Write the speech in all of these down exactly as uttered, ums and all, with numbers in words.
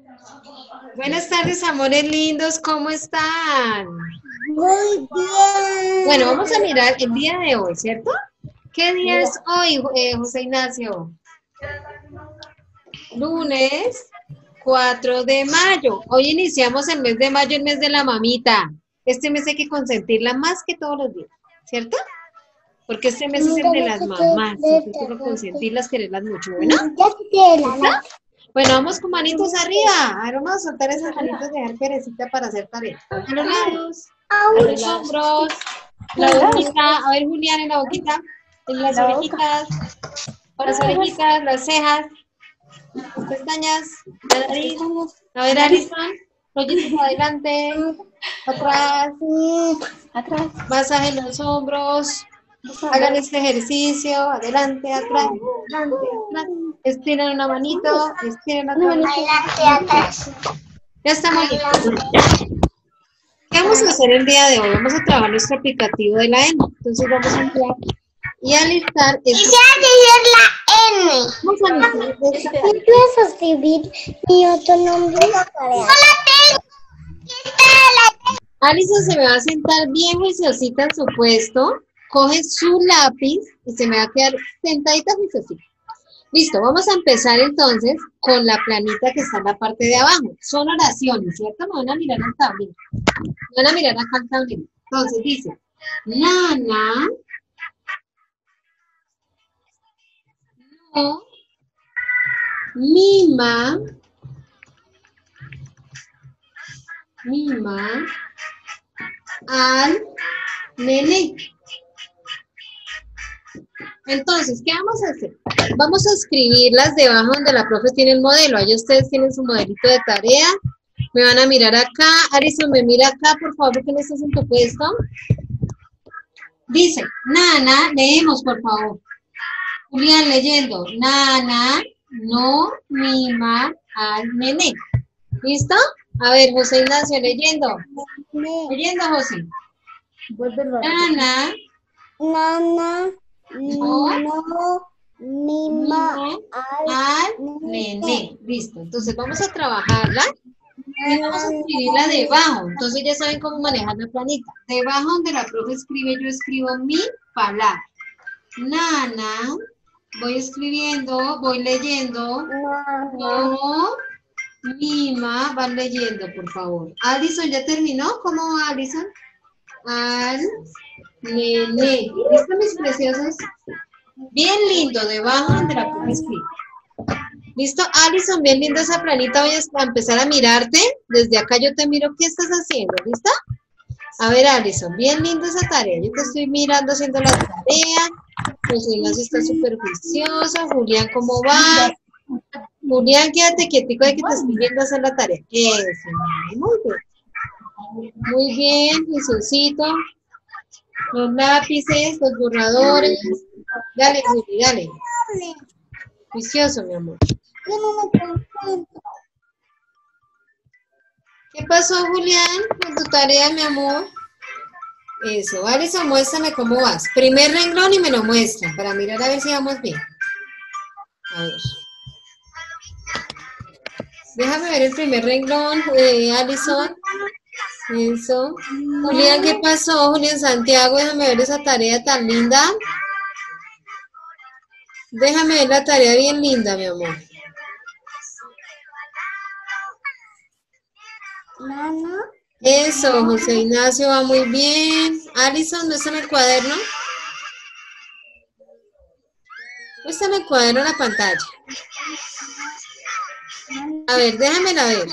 Buenas tardes, amores lindos, ¿cómo están? Muy bien. Bueno, vamos a mirar el día de hoy, ¿cierto? ¿Qué día es hoy, eh, José Ignacio? Lunes cuatro de mayo. Hoy iniciamos el mes de mayo, el mes de la mamita. Este mes hay que consentirla más que todos los días, ¿cierto? Porque este mes es el de las mamás. Hay que consentirlas, quererlas mucho, ¿bueno? ¿Está? Bueno, vamos con manitos arriba. Ahora vamos a soltar esas manitos de dejar perecita para hacer tarea. A los lados, a los hombros, la boquita. A ver, Julián, en la boquita, en las orejitas, con las orejitas, las cejas, las pestañas, la nariz. A ver, Alison, rollitos adelante, atrás, Atrás. masaje en los hombros. Hagan este ejercicio, adelante, atrás, adelante, atrás. Estiren una manito, estiren otra manito. Adelante, atrás. Ya estamos listos. ¿Qué vamos a hacer el día de hoy? Vamos a trabajar nuestro aplicativo de la N. Entonces vamos a entrar y a listar. Y Este... ya decir la N. Vamos a listar. Este... ¿Puedes escribir mi otro nombre? ¡Hola, tengo! Alison se me va a sentar bien juiciosita en su puesto. Coge su lápiz y se me va a quedar sentadita juiciosita. Listo, vamos a empezar entonces con la planita que está en la parte de abajo. Son oraciones, ¿cierto? Me van a mirar al tablero. Me van a mirar acá al tablero. Entonces dice, Nana, no, mima, mima, al nene. Entonces, ¿qué vamos a hacer? Vamos a escribirlas debajo donde la profe tiene el modelo. Ahí ustedes tienen su modelito de tarea. Me van a mirar acá. Alison, me mira acá, por favor, porque no estás en tu puesto. Dice, Nana, leemos, por favor. Julián, leyendo. Nana, no mima al nene. ¿Listo? A ver, José Ignacio, leyendo. Leyendo, José. Nana. Nana. No, no mima al, al nene. Listo. Entonces vamos a trabajarla y vamos a escribirla debajo. Entonces ya saben cómo manejar la planita. Debajo donde la profe escribe, yo escribo mi palabra. Nana. Voy escribiendo, voy leyendo. No, mima. Van leyendo, por favor. Alison, ¿ya terminó? ¿Cómo va, Alison? Al nene. ¿Listo, mis preciosos? Bien lindo, debajo donde la profe escribe. ¿Listo? Alison, bien linda esa planita. Voy a empezar a mirarte. Desde acá yo te miro qué estás haciendo. ¿Listo? A ver, Alison, bien linda esa tarea. Yo te estoy mirando haciendo la tarea. José Ignacio está súper juicioso. Julián, ¿cómo va? Julián, quédate quietico de que te estoy viendo hacer la tarea. Eso, muy bien. Muy bien, Jesucito. Los lápices, los borradores. Dale, Juli, dale. Juicioso, mi amor. ¿Qué pasó, Julián, con tu tarea, mi amor? Eso, Alison, muéstrame cómo vas. Primer renglón y me lo muestra, para mirar a ver si vamos bien. A ver. Déjame ver el primer renglón, eh, Alison. Eso. Julián, ¿qué pasó? Julián Santiago, déjame ver esa tarea tan linda. Déjame ver la tarea bien linda, mi amor. Nana. Eso, José Ignacio va muy bien. Alison, ¿no está en el cuaderno? ¿No está en el cuaderno en la pantalla? A ver, déjamela ver.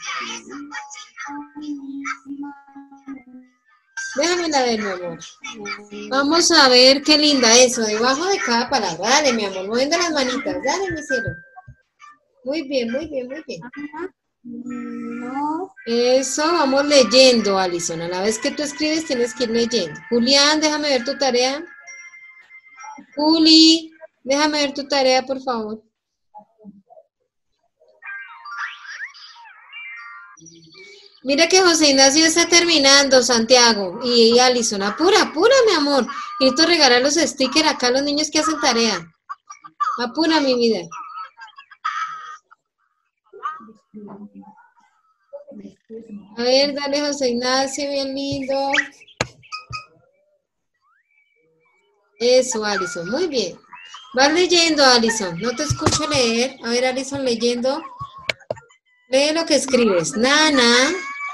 Déjamela ver, mi amor. Vamos a ver qué linda eso, debajo de cada palabra. Dale, mi amor, moviendo las manitas. Dale, mi cielo. Muy bien, muy bien, muy bien. No. Eso, vamos leyendo, Alison. A la vez que tú escribes, tienes que ir leyendo. Julián, déjame ver tu tarea. Juli, déjame ver tu tarea, por favor. Mira que José Ignacio está terminando, Santiago. Y, y Alison, apura, apura, mi amor. Necesito regalar los stickers acá a los niños que hacen tarea. Apura, mi vida. A ver, dale, José Ignacio, bien lindo. Eso, Alison, muy bien. Vas leyendo, Alison. No te escucho leer. A ver, Alison, leyendo. Lee lo que escribes. Nana.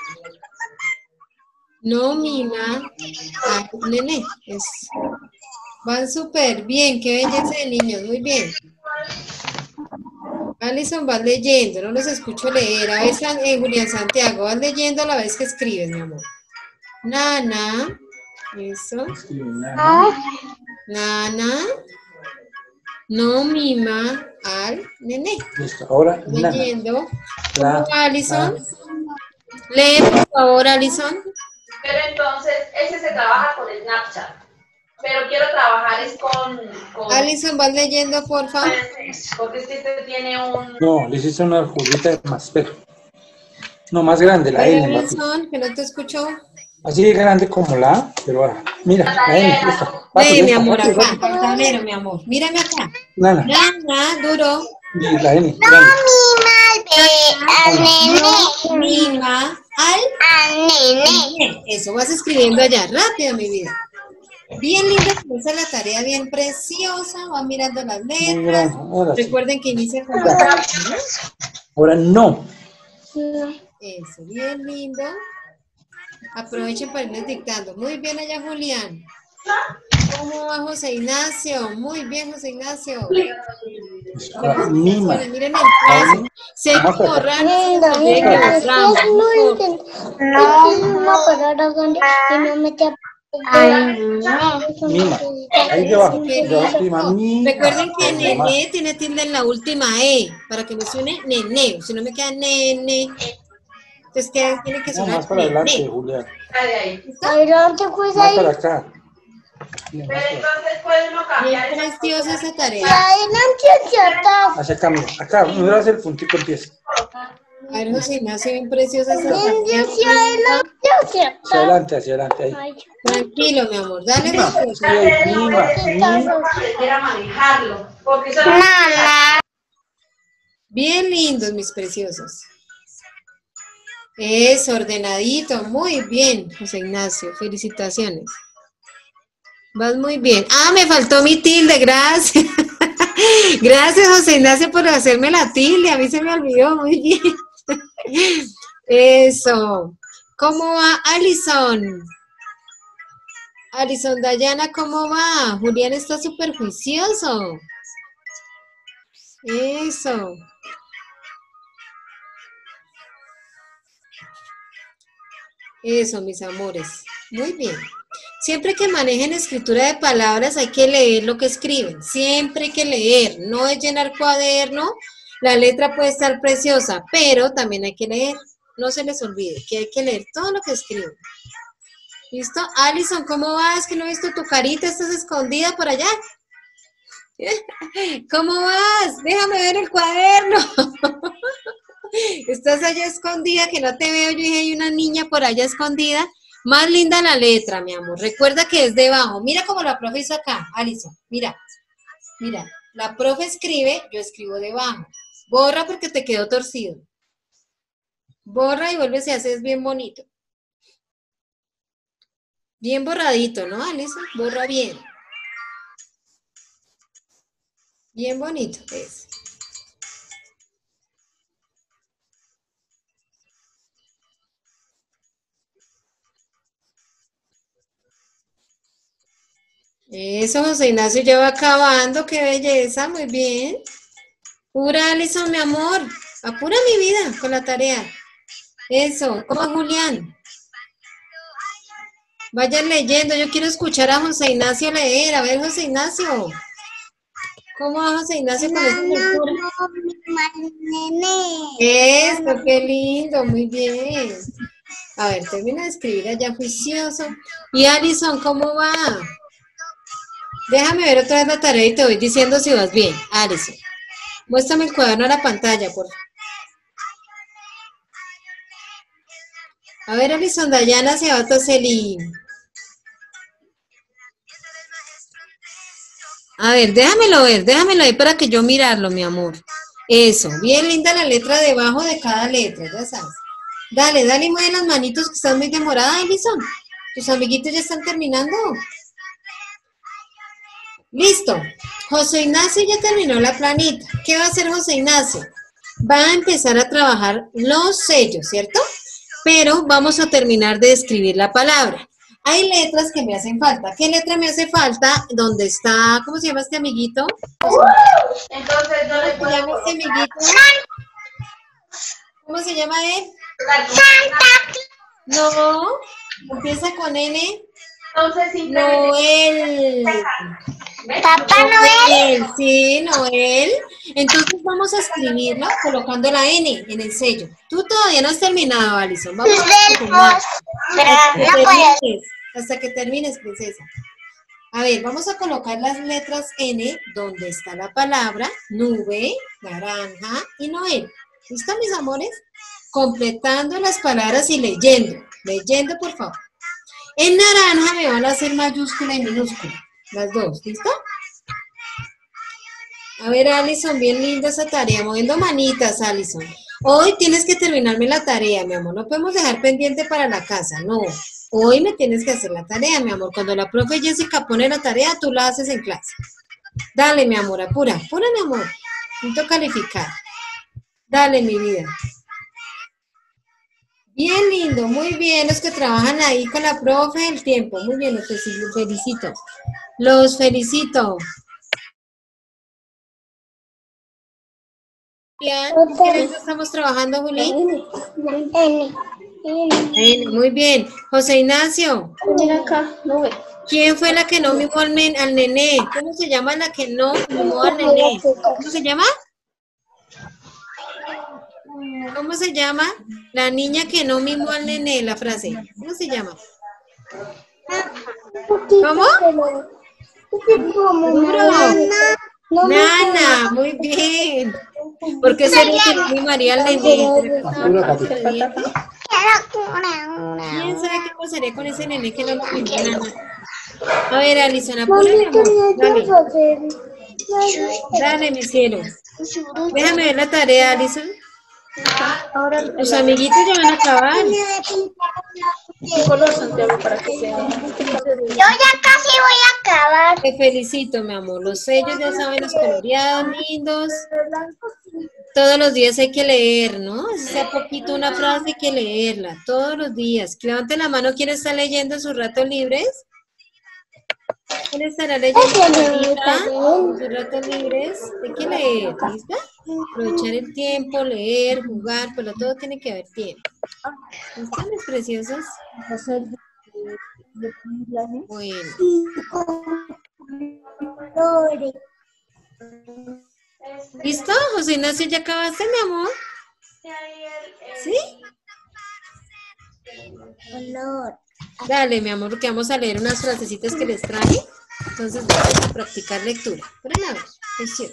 No, Mima. Ah, nene. Es... Van súper bien. Qué belleza de niños. Muy bien. Alison, vas leyendo. No los escucho leer. A ver, San- eh, Julián Santiago, vas leyendo a la vez que escribes, mi amor. Nana. Eso. Nana. No mima al nene. Listo. Ahora, nana. Leyendo. La, ¿Cómo va, Alison? la. Lee, por favor, Alison. Pero entonces, ese se trabaja con Snapchat. Pero quiero trabajar es con... con Alison, vas leyendo, por favor. porque es que este tiene un... No, le hiciste una juguita de más, pero. No, más grande, la Oye, N, papi. Alison, que no te escucho. Así de grande como la A, pero ah, mira, la N, esta. Papi, Lee, mi esta, amor, papi, acá. papi. El tablero, mi amor. Mírame acá. Nana, Nana, duro. y la N, grande. Al nene. Mima al Al nene. nene. Eso, vas escribiendo allá. Rápido, mi vida. Bien linda, comienza la tarea, bien preciosa. Van mirando las Muy letras. grande. Ahora sí. Recuerden que inicia con... Ahora no. Eso, bien lindo. Aprovechen para irles dictando. Muy bien allá, Julián. ¿Cómo va José Ignacio? Muy bien, José Ignacio. Ahora, Mima. Miren, miren el trazo. Se hay que borrar, no se nos olvide que los ramos. No, una palabra grande y no mete Mima. Ahí debajo. Debajo, prima, Mima. Recuerden que Ahí, mamá. nene tiene tilde en la última E, para que me suene nene, si no me queda nene. Entonces que tiene que No, sonar más para adelante, nene. Julián. de ahí. adelante, pues Más ahí. para acá. Bien, Pero más para- entonces puede uno cambiar Bien esa preciosa esa tarea. Adelante hacia atrás. Hacia acá, mira. Acá, no hace el puntico empieza. A ver, José Ignacio, bien preciosa esa Hacia tarea. adelante, hacia Hacia atrás. adelante, hacia adelante, ahí. Ay, Tranquilo, mi amor, dale Mima. respuesta. Sí, ahí, Mima. Mima. aprendiera a manejarlo. Porque eso Bien lindos, mis preciosos. Eso, ordenadito, muy bien, José Ignacio, felicitaciones. Vas muy bien. Ah, me faltó mi tilde, gracias. Gracias, José Ignacio, por hacerme la tilde, a mí se me olvidó, muy bien. Eso. ¿Cómo va Alison? Alison Dayana, ¿cómo va? Julián está súper juicioso. Eso. Eso, mis amores. Muy bien. Siempre que manejen escritura de palabras hay que leer lo que escriben. Siempre hay que leer. No es llenar cuaderno. La letra puede estar preciosa, pero también hay que leer. No se les olvide que hay que leer todo lo que escriben. ¿Listo? Alison, ¿cómo vas? Que no he visto tu carita. ¿Estás escondida por allá? ¿Cómo vas? Déjame ver el cuaderno. Estás allá escondida, que no te veo. Yo dije, hay una niña por allá escondida. Más linda la letra, mi amor. Recuerda que es debajo. Mira como la profe hizo acá, Alison. Mira, mira. La profe escribe, yo escribo debajo. Borra porque te quedó torcido. Borra y vuelve si haces bien bonito. Bien borradito, ¿no, Alison? Borra bien. Bien bonito es. Eso, José Ignacio ya va acabando, qué belleza, muy bien. Pura, Alison, mi amor, apura mi vida con la tarea. Eso, ¿cómo va Julián? Vayan leyendo, yo quiero escuchar a José Ignacio leer. A ver, José Ignacio. ¿Cómo va José Ignacio con esa lectura? Eso, qué lindo, muy bien. A ver, termina de escribir allá juicioso. Y Alison, ¿cómo va? Déjame ver otra vez la tarea y te voy diciendo si vas bien. Alison, muéstrame el cuaderno a la pantalla, por favor. A ver, Alison Dayana, se va Toselín. A ver, déjamelo ver, déjamelo ver para que yo mirarlo, mi amor. Eso, bien linda la letra debajo de cada letra, ya sabes. Dale, dale y mueve las manitos que están muy demoradas, Alison. Tus amiguitos ya están terminando. Listo. José Ignacio ya terminó la planita. ¿Qué va a hacer José Ignacio? Va a empezar a trabajar los sellos, ¿cierto? Pero vamos a terminar de escribir la palabra. Hay letras que me hacen falta. ¿Qué letra me hace falta? ¿Dónde está? ¿Cómo se llama este amiguito? Entonces no le ¿Cómo se llama puedo este amiguito? ¿Cómo se llama él? No. Empieza con N. Entonces simplemente... Noel. Papá Noel. Noel, sí, Noel. Entonces vamos a escribirlo colocando la N en el sello. Tú todavía no has terminado, Alison. Vamos a terminar. Hasta que No puedo. termines, hasta que termines, princesa. A ver, vamos a colocar las letras N donde está la palabra nube, naranja y Noel. ¿Listo, mis amores? Completando las palabras y leyendo. Leyendo, por favor. En naranja me van a hacer mayúscula y minúscula. Las dos, ¿listo? A ver, Alison, bien linda esa tarea. Moviendo manitas, Alison. Hoy tienes que terminarme la tarea, mi amor. No podemos dejar pendiente para la casa, no. Hoy me tienes que hacer la tarea, mi amor. Cuando la profe Jessica pone la tarea, tú la haces en clase. Dale, mi amor, apura, apura, mi amor. Necesito calificar. Dale, mi vida. Bien lindo, muy bien. Los que trabajan ahí con la profe el tiempo. Muy bien, los felicito. Los felicito. Bien, ¿qué letra estamos trabajando, Juli? N. Bien, muy bien. José Ignacio. Mira acá, no ve. ¿Quién fue la que no mimó al, nen- al nené? ¿Cómo se llama la que no mimó al nené? ¿Cómo se llama? ¿Cómo se llama? La niña que no mimó al nené, la frase. ¿Cómo se llama? ¿Cómo? Duro. Nana, muy bien. ¿Por qué sería que no mimaría al nené? Duro, papi. ¿Quién sabe qué pasaría con ese nené que no lo mimó Nana? A ver, Alison, apura, mi amor. Dale, dale, mi cielo. Déjame ver la tarea, Alison. Los amiguitos ya van a acabar. Color Santiago para que se vea. Yo ya casi voy a acabar. Te felicito, mi amor. Los sellos ya saben, los coloreados lindos. Todos los días hay que leer, ¿no? Si sea poquito una frase, hay que leerla. Todos los días. Levante la mano, ¿quién está leyendo en sus ratos libres? ¿Quién estará leyendo ahorita en sus ratos libres? Hay que leer, ¿listo? Aprovechar el tiempo, leer, jugar, pero todo tiene que haber tiempo. ¿Listo, mis preciosos? Bueno. ¿Listo? José Ignacio, ¿ya acabaste, mi amor? ¿Sí? Color. Dale, mi amor, que vamos a leer unas frasecitas que les traje. Entonces vamos a practicar lectura. Por el lado, precioso.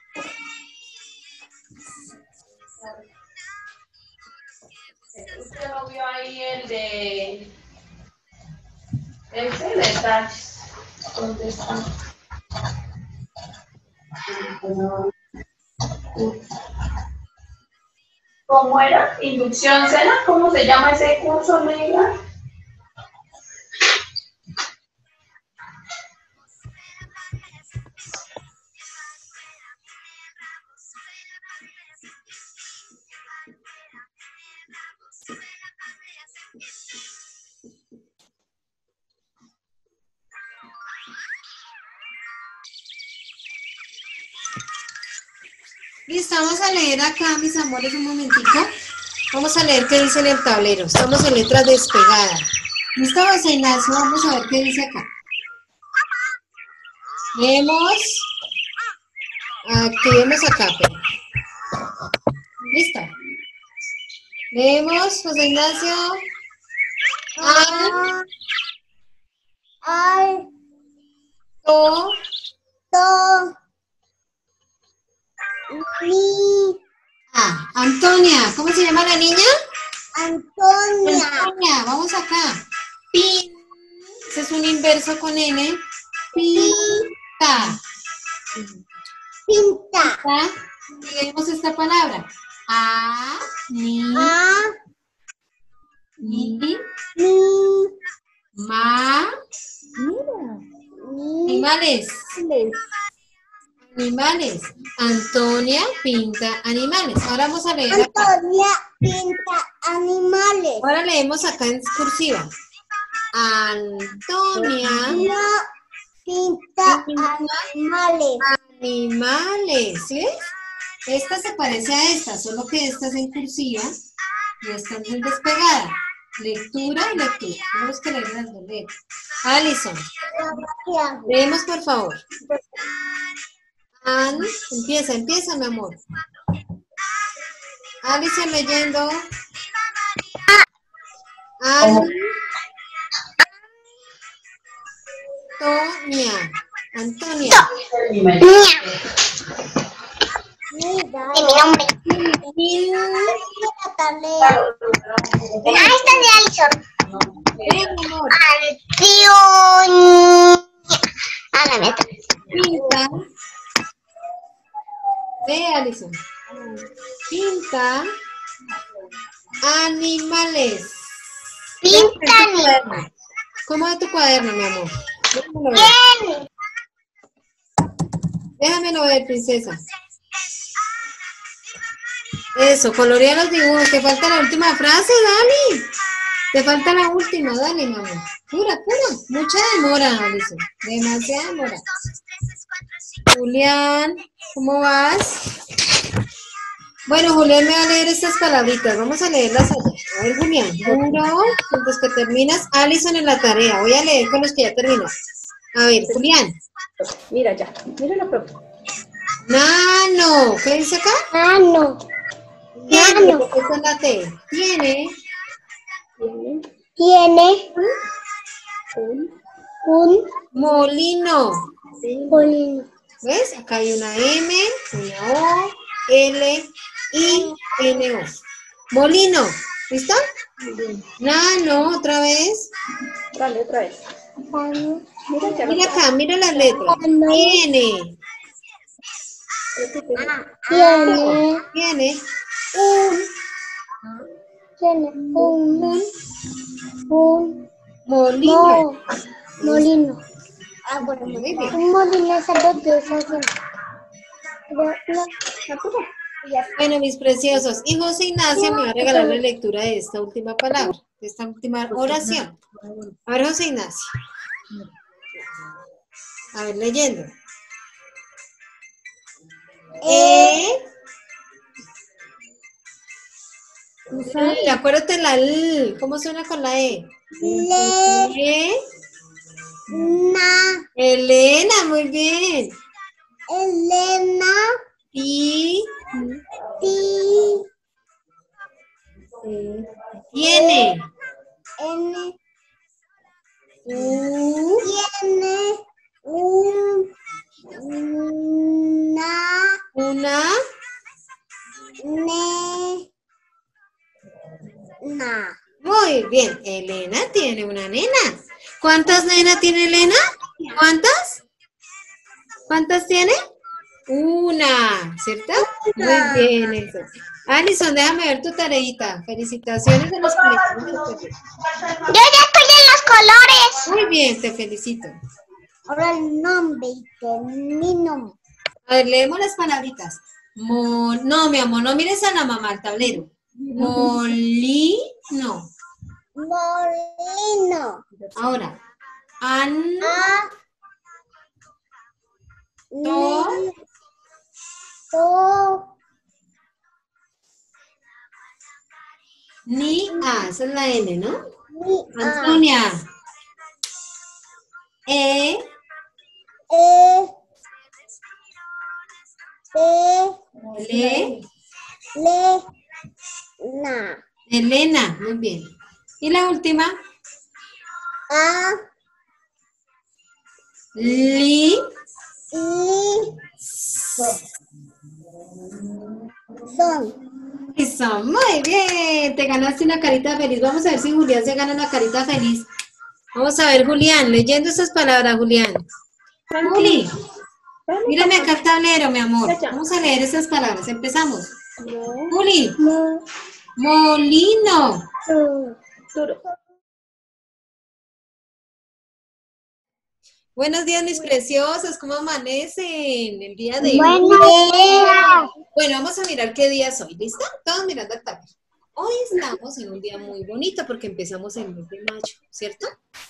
Usted no vio ahí el de... Ese de detalles. ¿Dónde está? ¿Cómo era? ¿Inducción cena? ¿Cómo se llama ese curso, amiga? Listo, vamos a leer acá, mis amores, un momentico. Vamos a leer qué dice en el tablero. Estamos en letras despegadas. ¿Listo, José Ignacio? Vamos a ver qué dice acá. Leemos. Activemos acá, pero. Listo. Leemos, José Ignacio. A, Ay, to, to, mi, a. Antonia. ¿Cómo se llama la niña? Antonia, Antonia. Vamos acá. Pin. Ese es un inverso con N. Pinta. pinta, Pinta. Y leemos esta palabra. A, ni, A, ni, ni, ma, ni, animales. Animales. Antonia pinta animales. Ahora vamos a leer acá. Antonia pinta animales. Ahora leemos acá en cursiva. Antonia No pinta animales. animales. ¿Sí ves? Esta se parece a esta, solo que esta es en cursiva y esta es en despegada. Lectura y lectura. Tenemos que leer las dos letras. Alison, leemos por favor. An, empieza, empieza, mi amor. Alison leyendo. An, Antonia. Antonia. Mira. De mi nombre. Mil. Ah, esta es de Alison. Ven, mi amor. Antonio. Ah, la meta. Pinta. Ve, Alison. Pinta animales. Pinta animales. ¿Cómo es tu cuaderno, mi amor? Déjamelo ver. Bien. Déjamelo ver, princesa. Eso, colorea los dibujos. Te falta la última frase, Dani. Te falta la última, dale, mamá. Pura, pura. Mucha demora, Alison. Demasiada demora. Julián, ¿cómo vas? Bueno, Julián me va a leer estas palabritas. Vamos a leerlas allá. A ver, Julián. Duro, con los que terminas. Alison en la tarea. Voy a leer con los que ya terminas. A ver, Julián. Mira ya. Mira la propia. Nano. ¿Qué dice acá? Nano. Tiene, Nano. porque está en la T. Tiene Tiene Un. un molino. molino. ¿Ves? Acá hay una M, una O, L, I, N, O. Molino. ¿Listo? Nano, otra vez. Dale, otra vez. Mira ya. Mira acá, mira las letras. Tiene. Repite. Tiene Tiene un tiene un un molino. mo- molino. Ah, bueno, Muy bien. un molino es algo que se hace. Pero no, ya. Bueno, mis preciosos. Y José Ignacio me va a regalar la lectura de esta última palabra, de esta última oración. A ver, José Ignacio. A ver, leyendo. E. Mira, acuérdate la L. ¿Cómo suena con la E? Le, E. na, Elena, muy bien. Elena, Y. ti, Tiene. N, U. tiene un, na, Una. ne, na. Muy bien. Elena tiene una nena. ¿Cuántas nenas tiene Elena? ¿Cuántas? ¿Cuántas tiene? Una, ¿cierto? Muy bien, eso. Alison, déjame ver tu tareita. Felicitaciones a los colegios. Yo ya estoy en los colores. Muy bien, te felicito. Ahora el nombre y termino. A ver, leemos las palabritas. Mo- no, mi amor, no mires a la mamá, al tablero. Molino. Molino. Ahora, an, A, To. ni, to, ni, a, esa es la N, ¿no? ni, a, Antonia. E, e, te, le, le, na, Elena. Muy bien. Y la última, a, li, i, son. Eso, muy bien, te ganaste una carita feliz. Vamos a ver si Julián se gana una carita feliz. Vamos a ver, Julián, leyendo esas palabras, Julián. Juli, Mírame acá el tablero, mi amor. Vamos a leer esas palabras. Empezamos. Juli. Molino. Duro. Buenos días, mis preciosos. ¿Cómo amanecen el día de hoy? Buenos días. Bueno, vamos a mirar qué día es hoy. ¿Listo? Todos mirando al tablero. Hoy estamos en un día muy bonito porque empezamos el mes de mayo, ¿cierto?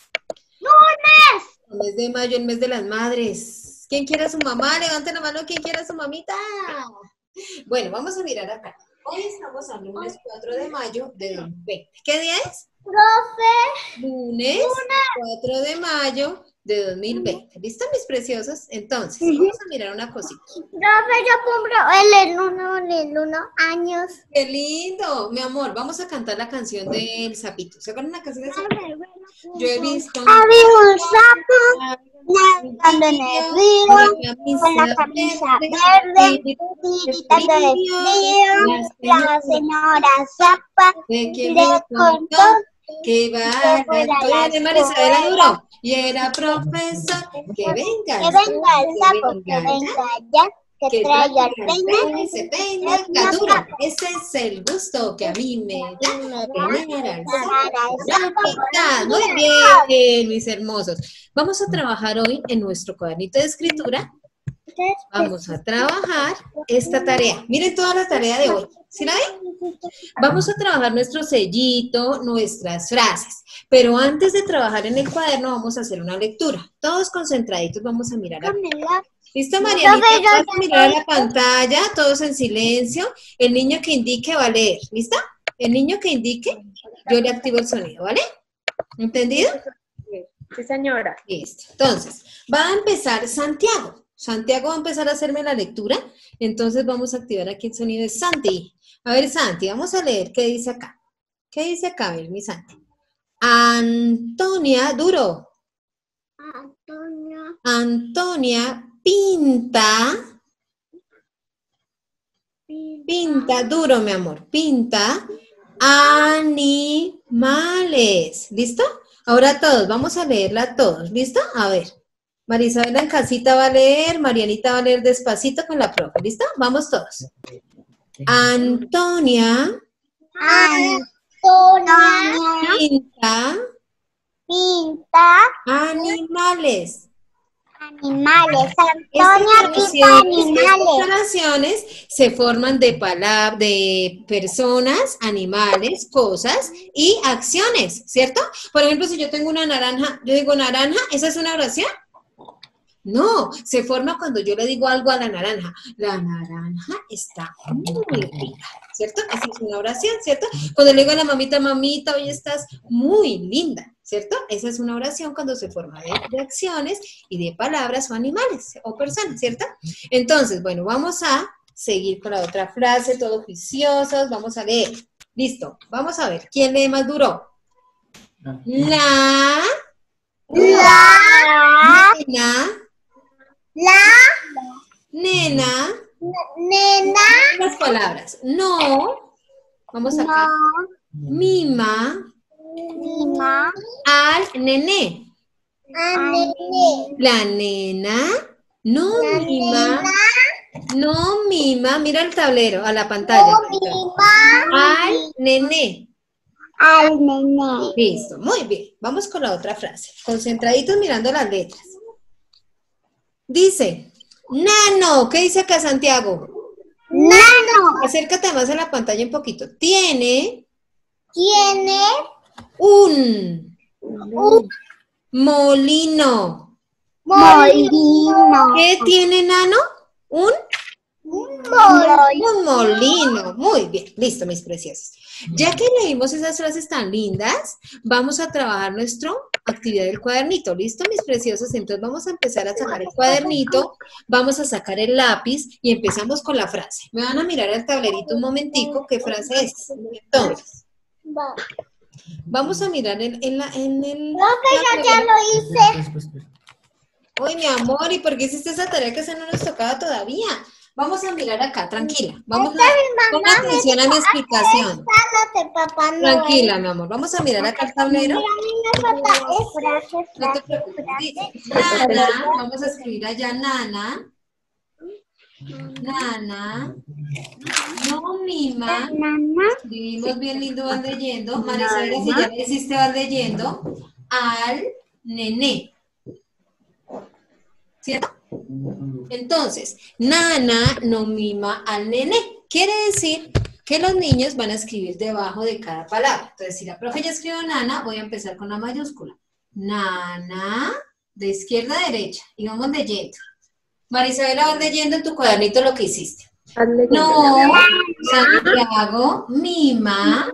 ¡Lunes! El mes de mayo, el mes de las madres. ¿Quién quiere a su mamá? Levanten la mano, ¿quién quiere a su mamita? Bueno, vamos a mirar acá. Hoy estamos a lunes cuatro de mayo de dos mil veinte. ¿Qué día es? Profe. Lunes, cuatro de mayo de dos mil veinte. ¿Listo, mis preciosos? Entonces, vamos a mirar una cosita. Profe, yo cumplo el, el uno, el uno años. ¡Qué lindo! Mi amor, vamos a cantar la canción del sapito. ¿Se acuerdan la canción del sapito? Yo he visto... Había un sapo nadando en el río, con la camisa verde, tiritando de frío. La señora Zapa de que le me contó que va a la de Marisabela Duro. Y era profesor, que venga que venga el sapo, que venga ya, que que traiga el traiga peine. y se peina la dura. Ese es el gusto que a mí me da tener al sapo. Muy bien, mis hermosos. Vamos a trabajar hoy en nuestro cuadernito de escritura. Vamos a trabajar esta tarea. Miren toda la tarea de hoy. ¿Sí la ven? Vamos a trabajar nuestro sellito, nuestras frases. Pero antes de trabajar en el cuaderno vamos a hacer una lectura. Todos concentraditos vamos a mirar acá. ¿Listo, Marianita? Vas a mirar a la pantalla, todos en silencio. El niño que indique va a leer. ¿Listo? El niño que indique, yo le activo el sonido, ¿vale? ¿Entendido? Sí, señora. Listo. Entonces, va a empezar Santiago. Santiago va a empezar a hacerme la lectura. Entonces vamos a activar aquí el sonido de Santi. A ver, Santi, vamos a leer qué dice acá. ¿Qué dice acá? A ver, mi Santi. Antonia, duro. Antonia. Antonia pinta. Pinta, duro, mi amor. Pinta animales. ¿Listo? Ahora todos, vamos a leerla todos. ¿Listo? A ver. Marisabela en casita va a leer, Marianita va a leer despacito con la profe. ¿Listo? Vamos todos. Antonia. Antonia. Pinta. Pinta. Animales. Animales. Estas Antonia pinta oraciones, estas animales. oraciones se forman de palabras, de personas, animales, cosas y acciones, ¿cierto? Por ejemplo, si yo tengo una naranja, yo digo naranja, ¿esa es una oración? No, se forma cuando yo le digo algo a la naranja. La naranja está muy rica, ¿cierto? Esa es una oración, ¿cierto? Cuando le digo a la mamita, mamita, hoy estás muy linda, ¿cierto? Esa es una oración cuando se forma de, de acciones y de palabras o animales o personas, ¿cierto? Entonces, bueno, vamos a seguir con la otra frase, todos juiciosos, vamos a leer. Listo, vamos a ver, ¿quién lee más duro? La... La. Nena... La. Nena, Nena. las palabras. No, vamos acá. No. Mima Mima. al nené. Anene. La nena no La mima. nena. No mima. Mira el tablero, a la pantalla. Mima. Al nené. Al nene. Listo, muy bien. Vamos con la otra frase. Concentraditos mirando las letras. Dice, nano, ¿qué dice acá Santiago? Nano. Acércate más a la pantalla un poquito. Tiene Tiene un un molino. molino. ¿Qué tiene nano? Un, Un molino. un molino. Muy bien, listo, mis preciosos. Ya que leímos esas frases tan lindas, vamos a trabajar nuestra actividad del cuadernito. ¿Listo, mis preciosos? Entonces vamos a empezar a sacar el cuadernito, vamos a sacar el lápiz y empezamos con la frase. Me van a mirar al tablerito un momentico, ¿qué frase es? Entonces, vamos a mirar en, en, la, en el... Profe, yo ya lo hice. Uy, mi amor, ¿y por qué hiciste esa tarea que esa no nos tocaba todavía? Vamos a mirar acá, tranquila. Vamos a ponga atención a mi explicación. Sálate, papá Noel. Tranquila, mi amor. Vamos a mirar acá el tablero. Mira, a mí me falta frases, No te frases, preocupes. frases. Dice, Nana, vamos a escribir allá Nana. Nana no mima. Escribimos bien lindo, van leyendo. Marisabel, si ya le hiciste, van leyendo. Al nené. ¿Cierto? Entonces, Nana no mima al nené. Quiere decir que los niños van a escribir debajo de cada palabra. Entonces, si la profe ya escribió Nana, voy a empezar con la mayúscula. Nana, de izquierda a derecha. Y vamos leyendo. Marisabela, vas leyendo en tu cuadernito lo que hiciste. No, Santiago, mima.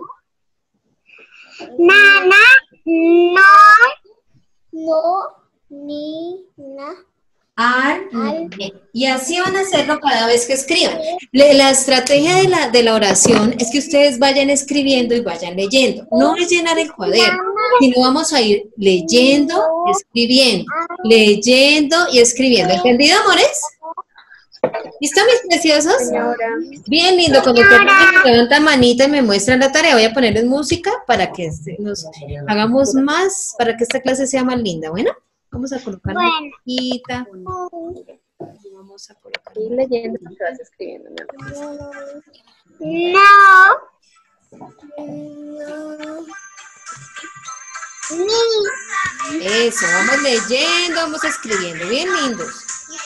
Nana, no, no, ni, na. Al, nené. Y así van a hacerlo cada vez que escriban. Le- La estrategia de la, de la oración es que ustedes vayan escribiendo y vayan leyendo. No es llenar el cuaderno, sino vamos a ir leyendo, escribiendo, leyendo y escribiendo. ¿Entendido, amores? ¿Listo, mis preciosos? Señora. Bien lindo. Cuando ustedes me levantan manita y me muestran la tarea, voy a ponerles música para que este, nos hagamos más, para que esta clase sea más linda. Bueno, vamos a colocar Bueno. musiquita. Vamos a colocar. Y leyendo lo que vas escribiendo, mi amor. No, no, ni, Eso, vamos leyendo, vamos escribiendo. Bien lindos.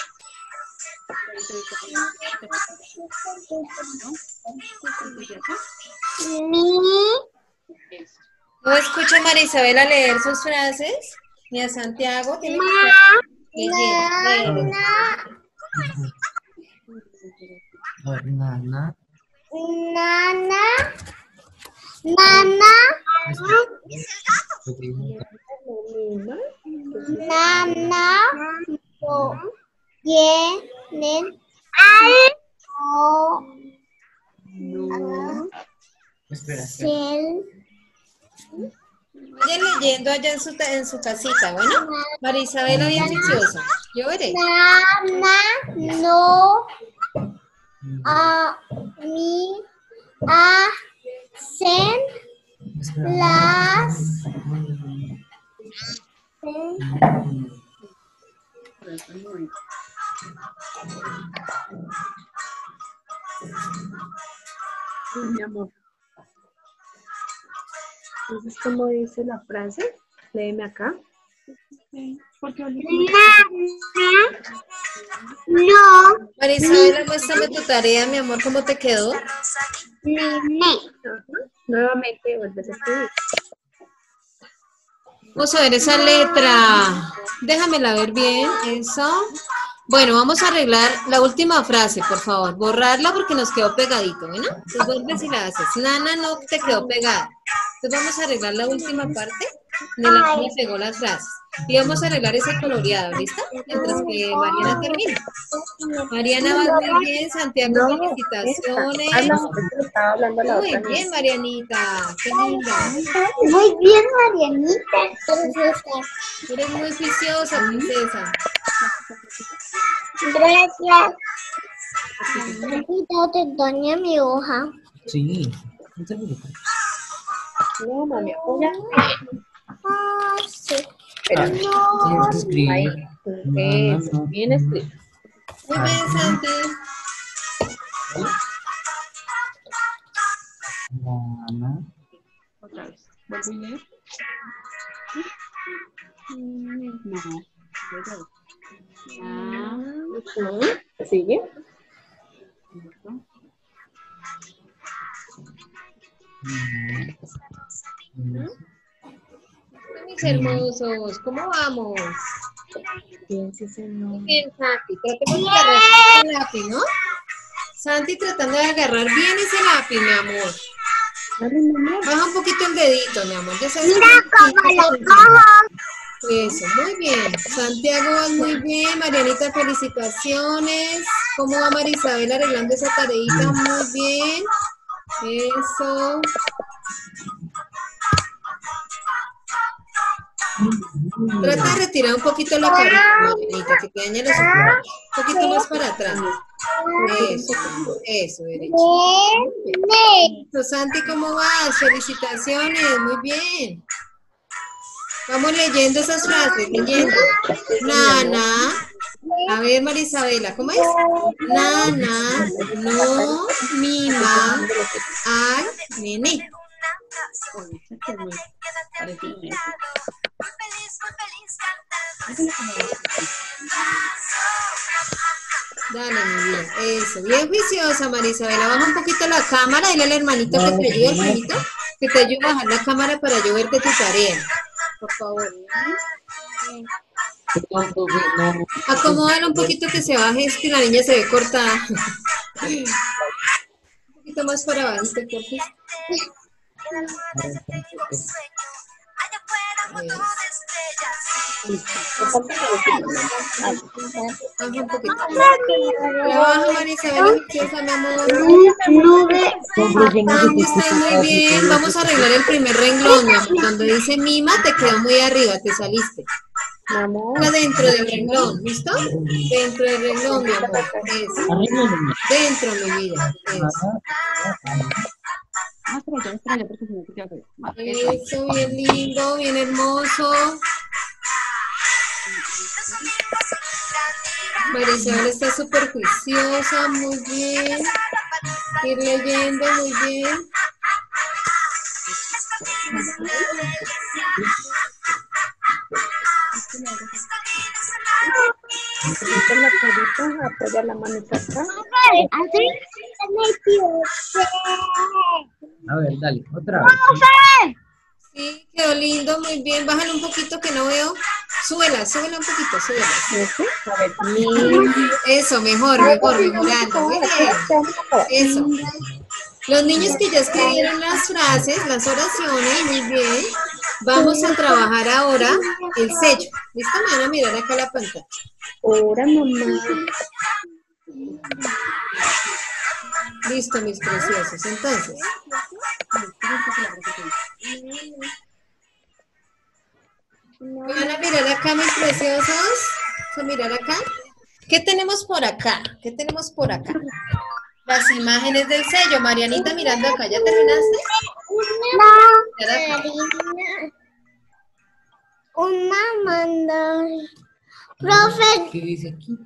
ni, ¿No escucha a María Isabel a leer sus frases? Ni a Santiago. Tiene que estar leyendo. Nana. nana, nana, nana, no, vienen al, no, Espera. cel, Vayan leyendo allá en su, en su casita, ¿bueno? María Isabel, bien juiciosa. Yo veré. nana, no, a, mi, a, cen, las, Mi amor. Entonces, ¿cómo dice la frase? Léeme acá. Porque nana, no, María Isabel, muéstrame tu tarea, mi amor, ¿cómo te quedó? nene. nuevamente vuelves a escribir. Vamos a ver esa letra. Déjamela ver bien, eso. Bueno, vamos a arreglar la última frase, por favor. Borrarla porque nos quedó pegadito, ¿bueno? Entonces vuelves y la haces. Nana, no te quedó pegada. Entonces vamos a arreglar la última parte de la que me pegó las frases. Y vamos a arreglar ese coloreado, ¿listo? Mientras que Mariana termina. Mariana va muy bien, Santiago, felicitaciones. Ah, no, es que estaba hablando la Muy otra. bien, Marianita, qué linda. Muy bien, Marianita. Tú eres muy juiciosa, princesa. Gracias. Necesito te doña mi hoja. Sí. No te preocupes. No, mami, apoya. Ah, sí. Espera. Tienes que No, escribir. Ahí. Nana, Eso, no. bien escrito. Muy bien, Santi. Nana. Otra vez. ¿Vuelvo a leer? No. Ujú. Sigue. Mis hermosos, ¿cómo vamos? Bien, sí, señor. Bien, Santi, tratemos de agarrar ese lápiz, ¿no? Santi tratando de agarrar bien ese lápiz, mi amor. Dale, mi amor. Baja un poquito el dedito, mi amor. Ya sabes mira cómo cómo es. lo cojo. Eso, muy bien. Santiago, vas muy bien. Marianita, felicitaciones. ¿Cómo va María Isabel arreglando esa tareita? Muy bien. Eso. Trata de retirar un poquito la carita, Marianita, que te daña los ojos. Un poquito más para atrás. Eso, eso, derecho. Nene. Eso, Santi, ¿cómo vas? Felicitaciones, muy bien. Vamos leyendo esas frases, leyendo. Nana. A ver, María Isabela, ¿cómo es? Nana no mima al nene. Dale, mi vida. Eso, bien juiciosa, María Isabela. Baja un poquito la cámara, dile al hermanito que te ayude, hermanito, que te ayude a bajar la cámara para yo verte tu tarea. Por favor. Acomódalo un poquito que se baje, es que la niña se ve cortada. Un poquito más para abajo, por favor. Baja un poquito. La baja, María Isabel, juiciosa, mi amor. Bastante, está muy bien. Vamos a arreglar el primer renglón, mi amor. Donde dice mima, te quedó muy arriba, te saliste. Está dentro del renglón, ¿listo? Dentro del renglón, mi amor. Eso. Dentro, mi vida. Eso. Eso, bien lindo, bien hermoso. María Isabel está súper juiciosa, muy bien. Ir leyendo, muy bien. Con la carita, apoya la manita acá. A ver, dale, otra vez. Sí, quedó lindo, muy bien. Bájale un poquito que no veo. Súbela, súbela un poquito, súbela. Eso, mejor, mejor, mejorando. Muy bien. Eso. Los niños que ya escribieron las frases, las oraciones, muy bien. Vamos a trabajar ahora el sello. ¿Listo? Me van a mirar acá la pantalla. Ahora, mamá. Listo, mis preciosos. Entonces. ¿Me van a mirar acá, mis preciosos? ¿Vamos a mirar acá? ¿Qué tenemos por acá? ¿Qué tenemos por acá? Las imágenes del sello. Marianita mirando acá. ¿Ya terminaste? Una manda. Profe, ¿Qué dice aquí?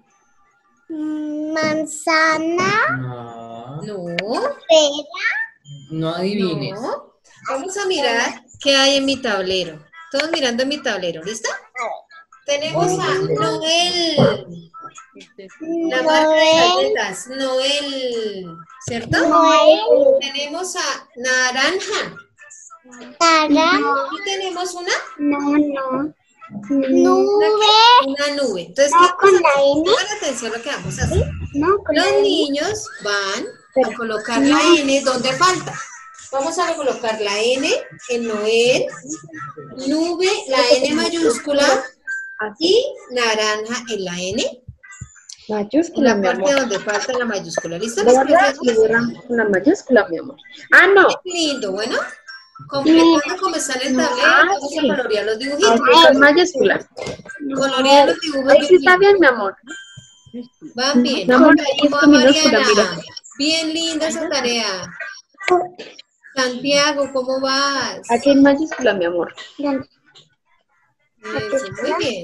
manzana, No, No. pera. no adivines. No. Vamos a mirar qué hay en mi tablero. Todos mirando en mi tablero, ¿listo? Tenemos a Noel. La marca de galletas, Noel, ¿cierto? Noel. Tenemos a naranja. Naranja. Y tenemos una, No, no. Nube. una nube. Entonces, No, ¿qué con vamos a la hacer? N. Pongan atención a lo que vamos a hacer. No, con la Los N. niños van a colocar la N donde falta. Vamos a colocar la N en Noel, nube, la N mayúscula y naranja en la N, en Mayúscula, la mi parte amor. donde falta la mayúscula. ¿Listo? Borra y borra una mayúscula, mi amor. Ah, no. Qué lindo, bueno. Completando como está en el tablero, Ah, vamos a sí. colorear los dibujitos. Así con mayúsculas. Colorear los dibujos. Ahí sí está bien, mi amor. Van bien. Mi amor, Ahí ahí es va con minúscula, Mariana. mira. Bien linda esa tarea. Santiago, ¿cómo vas? Aquí en mayúscula, mi amor. Eso, muy bien.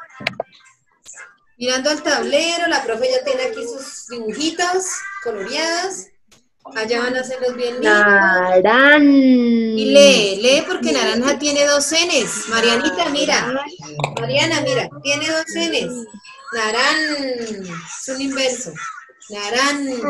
Mirando al tablero, la profe ya tiene aquí sus dibujitos coloreados. Allá van a hacerlos bien lindos. Naran. Y lee, lee porque naranja tiene dos N's. Marianita, mira. Mariana, mira, tiene dos N's. Naran. Es un inverso. Naran.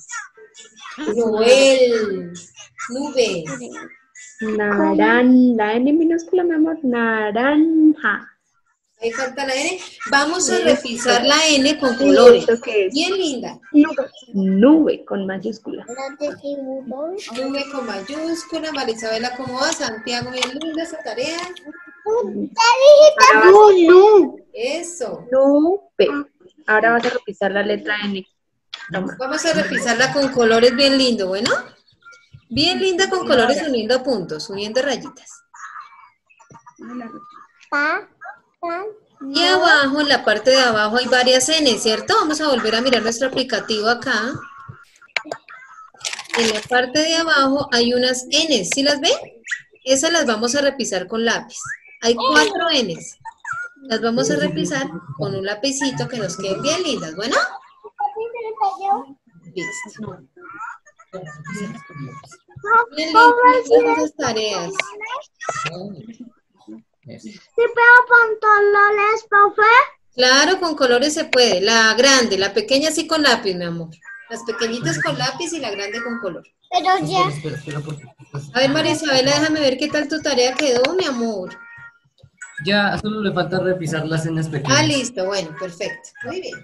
Noel. Nube. Naran. La N minúscula, mi amor. Naranja. Ahí falta la N. Vamos a repisar la N con colores. ¿Esto qué es? Bien linda. Nube con mayúscula. Nube con mayúscula. María Isabela, ¿cómo va? Santiago, bien linda esa tarea. Ahora vas- No, Eso. Nube. Ahora vas a repisar la letra N. Toma. Vamos a repisarla con colores bien lindo, ¿bueno? Bien linda con colores uniendo puntos, uniendo rayitas. pa, pa. Y abajo, en la parte de abajo hay varias N, ¿cierto? Vamos a volver a mirar nuestro aplicativo acá. En la parte de abajo hay unas N, ¿sí las ven? Esas las vamos a repisar con lápiz. Hay cuatro N's. Las vamos a repisar con un lapicito que nos queden bien lindas, ¿bueno? Listo. Bien lindas esas tareas. ¿Sí puedo pantalones, profe? Claro, con colores se puede. La grande, la pequeña sí con lápiz, mi amor. Las pequeñitas con lápiz y la grande con color. Pero ya. Espera, espera, porque- A ver, María Isabela, déjame ver qué tal tu tarea quedó, mi amor. Ya, solo le falta revisar las cenas pequeñas. Ah, listo, bueno, perfecto. Muy bien.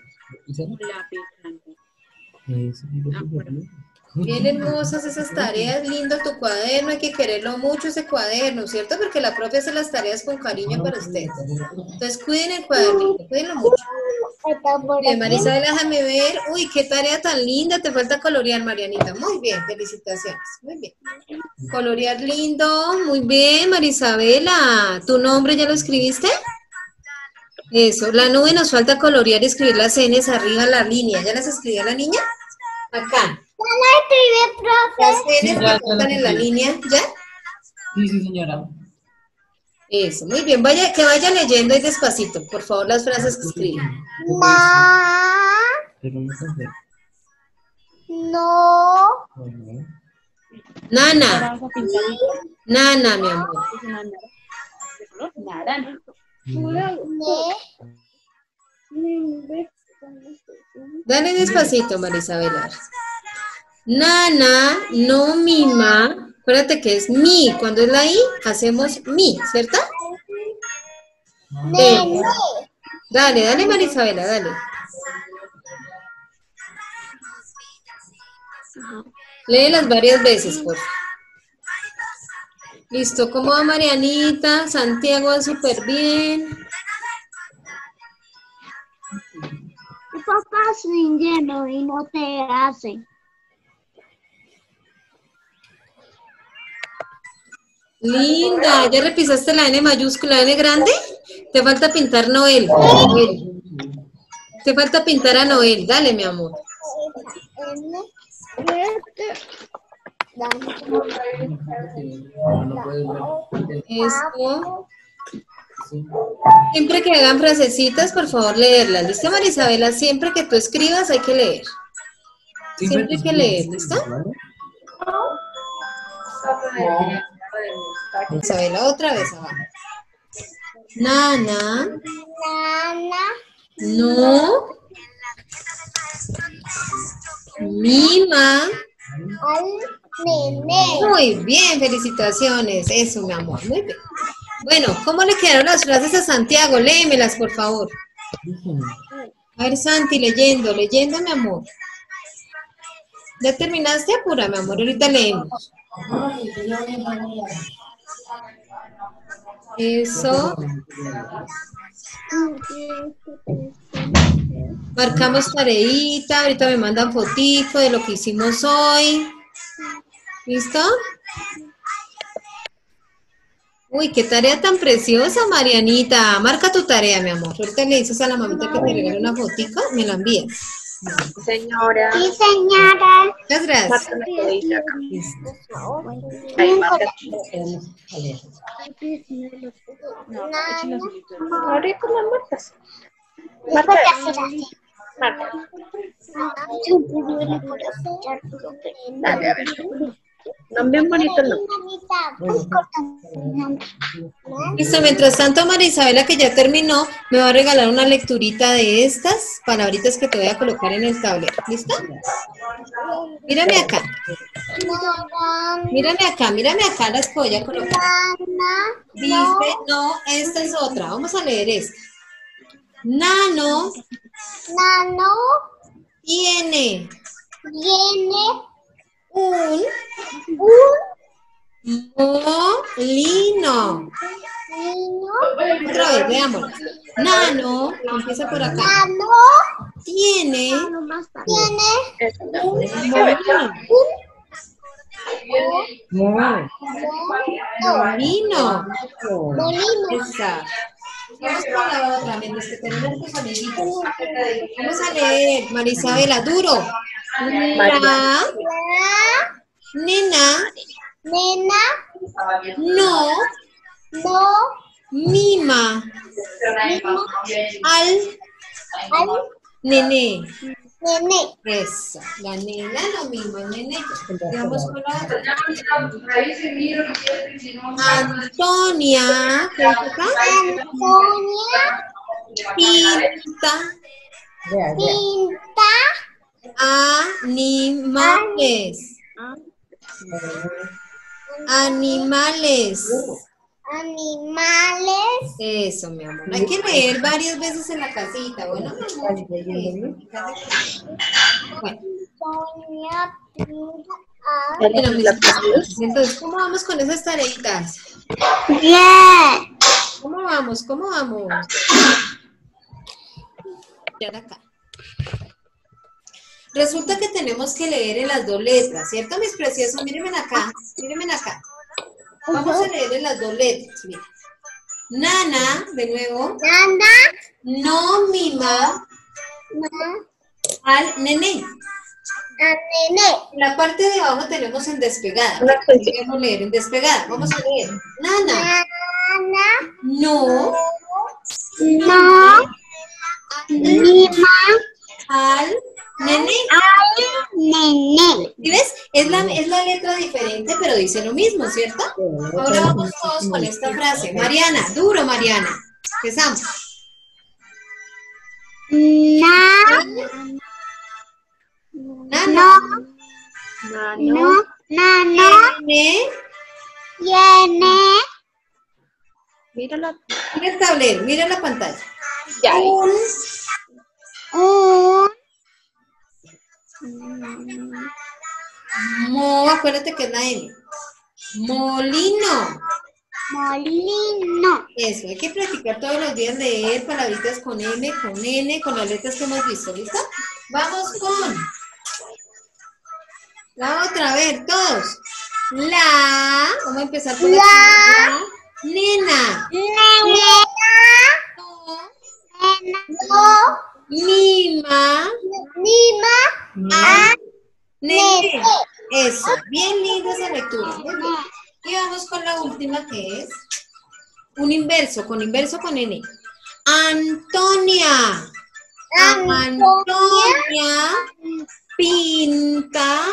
Bien hermosas esas tareas, lindo tu cuaderno, hay que quererlo mucho ese cuaderno, ¿cierto? Porque la profe hace las tareas con cariño para ustedes. Entonces cuiden el cuadernito, cuídenlo mucho. Bien, María Isabel, déjame ver. Uy, qué tarea tan linda, te falta colorear, Marianita. Muy bien, felicitaciones, muy bien. Colorear lindo, muy bien, María Isabela. ¿Tu nombre ya lo escribiste? Eso, la nube nos falta colorear y escribir las Ns arriba en la línea. ¿Ya las escribió la niña? Acá. Ya la escribí, profe. Las Sí, Ns ya, que ya faltan las en la escribí. línea, ¿ya? Sí, sí, señora. Eso, muy bien. Vaya, que vaya leyendo ahí despacito, por favor, las frases que escribe. Ma, Pero no sé. no, Nana, Nana, mi amor. ne, Dale despacito, María Isabela. Nana, no mima. Acuérdate que es mi. Cuando es la I, hacemos mi, ¿cierto? ne, Dale, dale, María Isabela, dale. Léelas varias veces, por favor. Listo, ¿cómo va Marianita? Santiago va súper bien. Tu papá es un lleno y no te hace. Linda, ¿ya repisaste la N mayúscula, N grande? Te falta pintar Noel. Noel. Te falta pintar a Noel. Dale, mi amor. No, no puedes ver. Esto. Sí. Siempre que hagan frasecitas, por favor, leerlas. ¿Listo, María Isabela? Siempre que tú escribas hay que leer. Siempre hay que leer, ¿listo? Isabela, otra vez abajo. Nana, Nana, no, mima. al nene. Muy bien, felicitaciones. Eso, mi amor, muy bien. Bueno, ¿cómo le quedaron las frases a Santiago? Léemelas, por favor. A ver, Santi, leyendo, leyendo, mi amor. ¿Ya terminaste? Apura, mi amor, ahorita leemos. Eso. Marcamos tareita, ahorita me mandan fotico de lo que hicimos hoy. ¿Listo? Uy, qué tarea tan preciosa, Marianita. Marca tu tarea, mi amor. Ahorita le dices a la mamita que te regale una fotico, me la envías. Señora. Sí, señora. Muchas gracias. Marta la que dice acá. Listo. Ahí, marca. Nana, Ahora con las marcas. después Marca. de hacer así. Marca. Siempre duele por escuchar puro que- Dale, a ver. No, bien bonito no. Muy corta. Listo, mientras tanto, María Isabela, que ya terminó, me va a regalar una lecturita de estas palabritas que te voy a colocar en el tablero. ¿Listo? Mírame acá. Mírame acá, mírame acá las que voy a colocar. Nana, Dice, no, esta es otra. Vamos a leer esta. Nano nano, tiene viene un un molino. niño, Otra vez, veámoslo. Nano, empieza por acá. nano, Tiene tiene Eso, no. un molino. Molino. molino. Esa. Vamos con la otra, mientras que tenemos tus amiguitos. Vamos a leer, María Isabela, duro. La La nena nena no no mima al nené. Nene. Eso, la nena lo mismo, el nené. Digamos con la otra. Antonia, ¿qué dice acá? Antonia Pinta pinta animales. Animales. animales. Eso, mi amor. Hay que leer varias veces en la casita. Bueno, mi amor. Bueno, Antonia pinta bueno, mis hijos, entonces, ¿cómo vamos con esas tareitas? bien. ¿Cómo vamos? ¿Cómo vamos? Mirar acá. Resulta que tenemos que leer en las dos letras, ¿cierto, mis preciosos? Mírenme acá, mírenme acá. Vamos a leer en las dos letras, mira. Nana, de nuevo, Nana. no mima al nené. A nene. En la parte de abajo tenemos en despegada. Vamos a leer en despegada. Vamos a leer. Nana, Nana. no No. Mima al nené. al nene. ¿Sí ves? Es la, es la letra diferente, pero dice lo mismo, ¿cierto? Ahora vamos todos con esta frase. Mariana, duro, Mariana. Empezamos. Na. Nana, Nano. No. Nana. nené. Tiene. Mírala. Mira el tablero, mira la pantalla. Ya. Un Un. mo, acuérdate que es la N. Molino. Molino. Eso, hay que practicar todos los días leer palabritas con M, con N, con las letras que hemos visto, ¿listo? Vamos con la otra, a ver, todos. La, vamos a empezar por la, La. nena. Nena. No, No. mima, Mima. a, nene. Nene. Eso, bien linda esa lectura. Muy bien. Y vamos con la última que es un inverso, con inverso con N. Antonia. Antonia pinta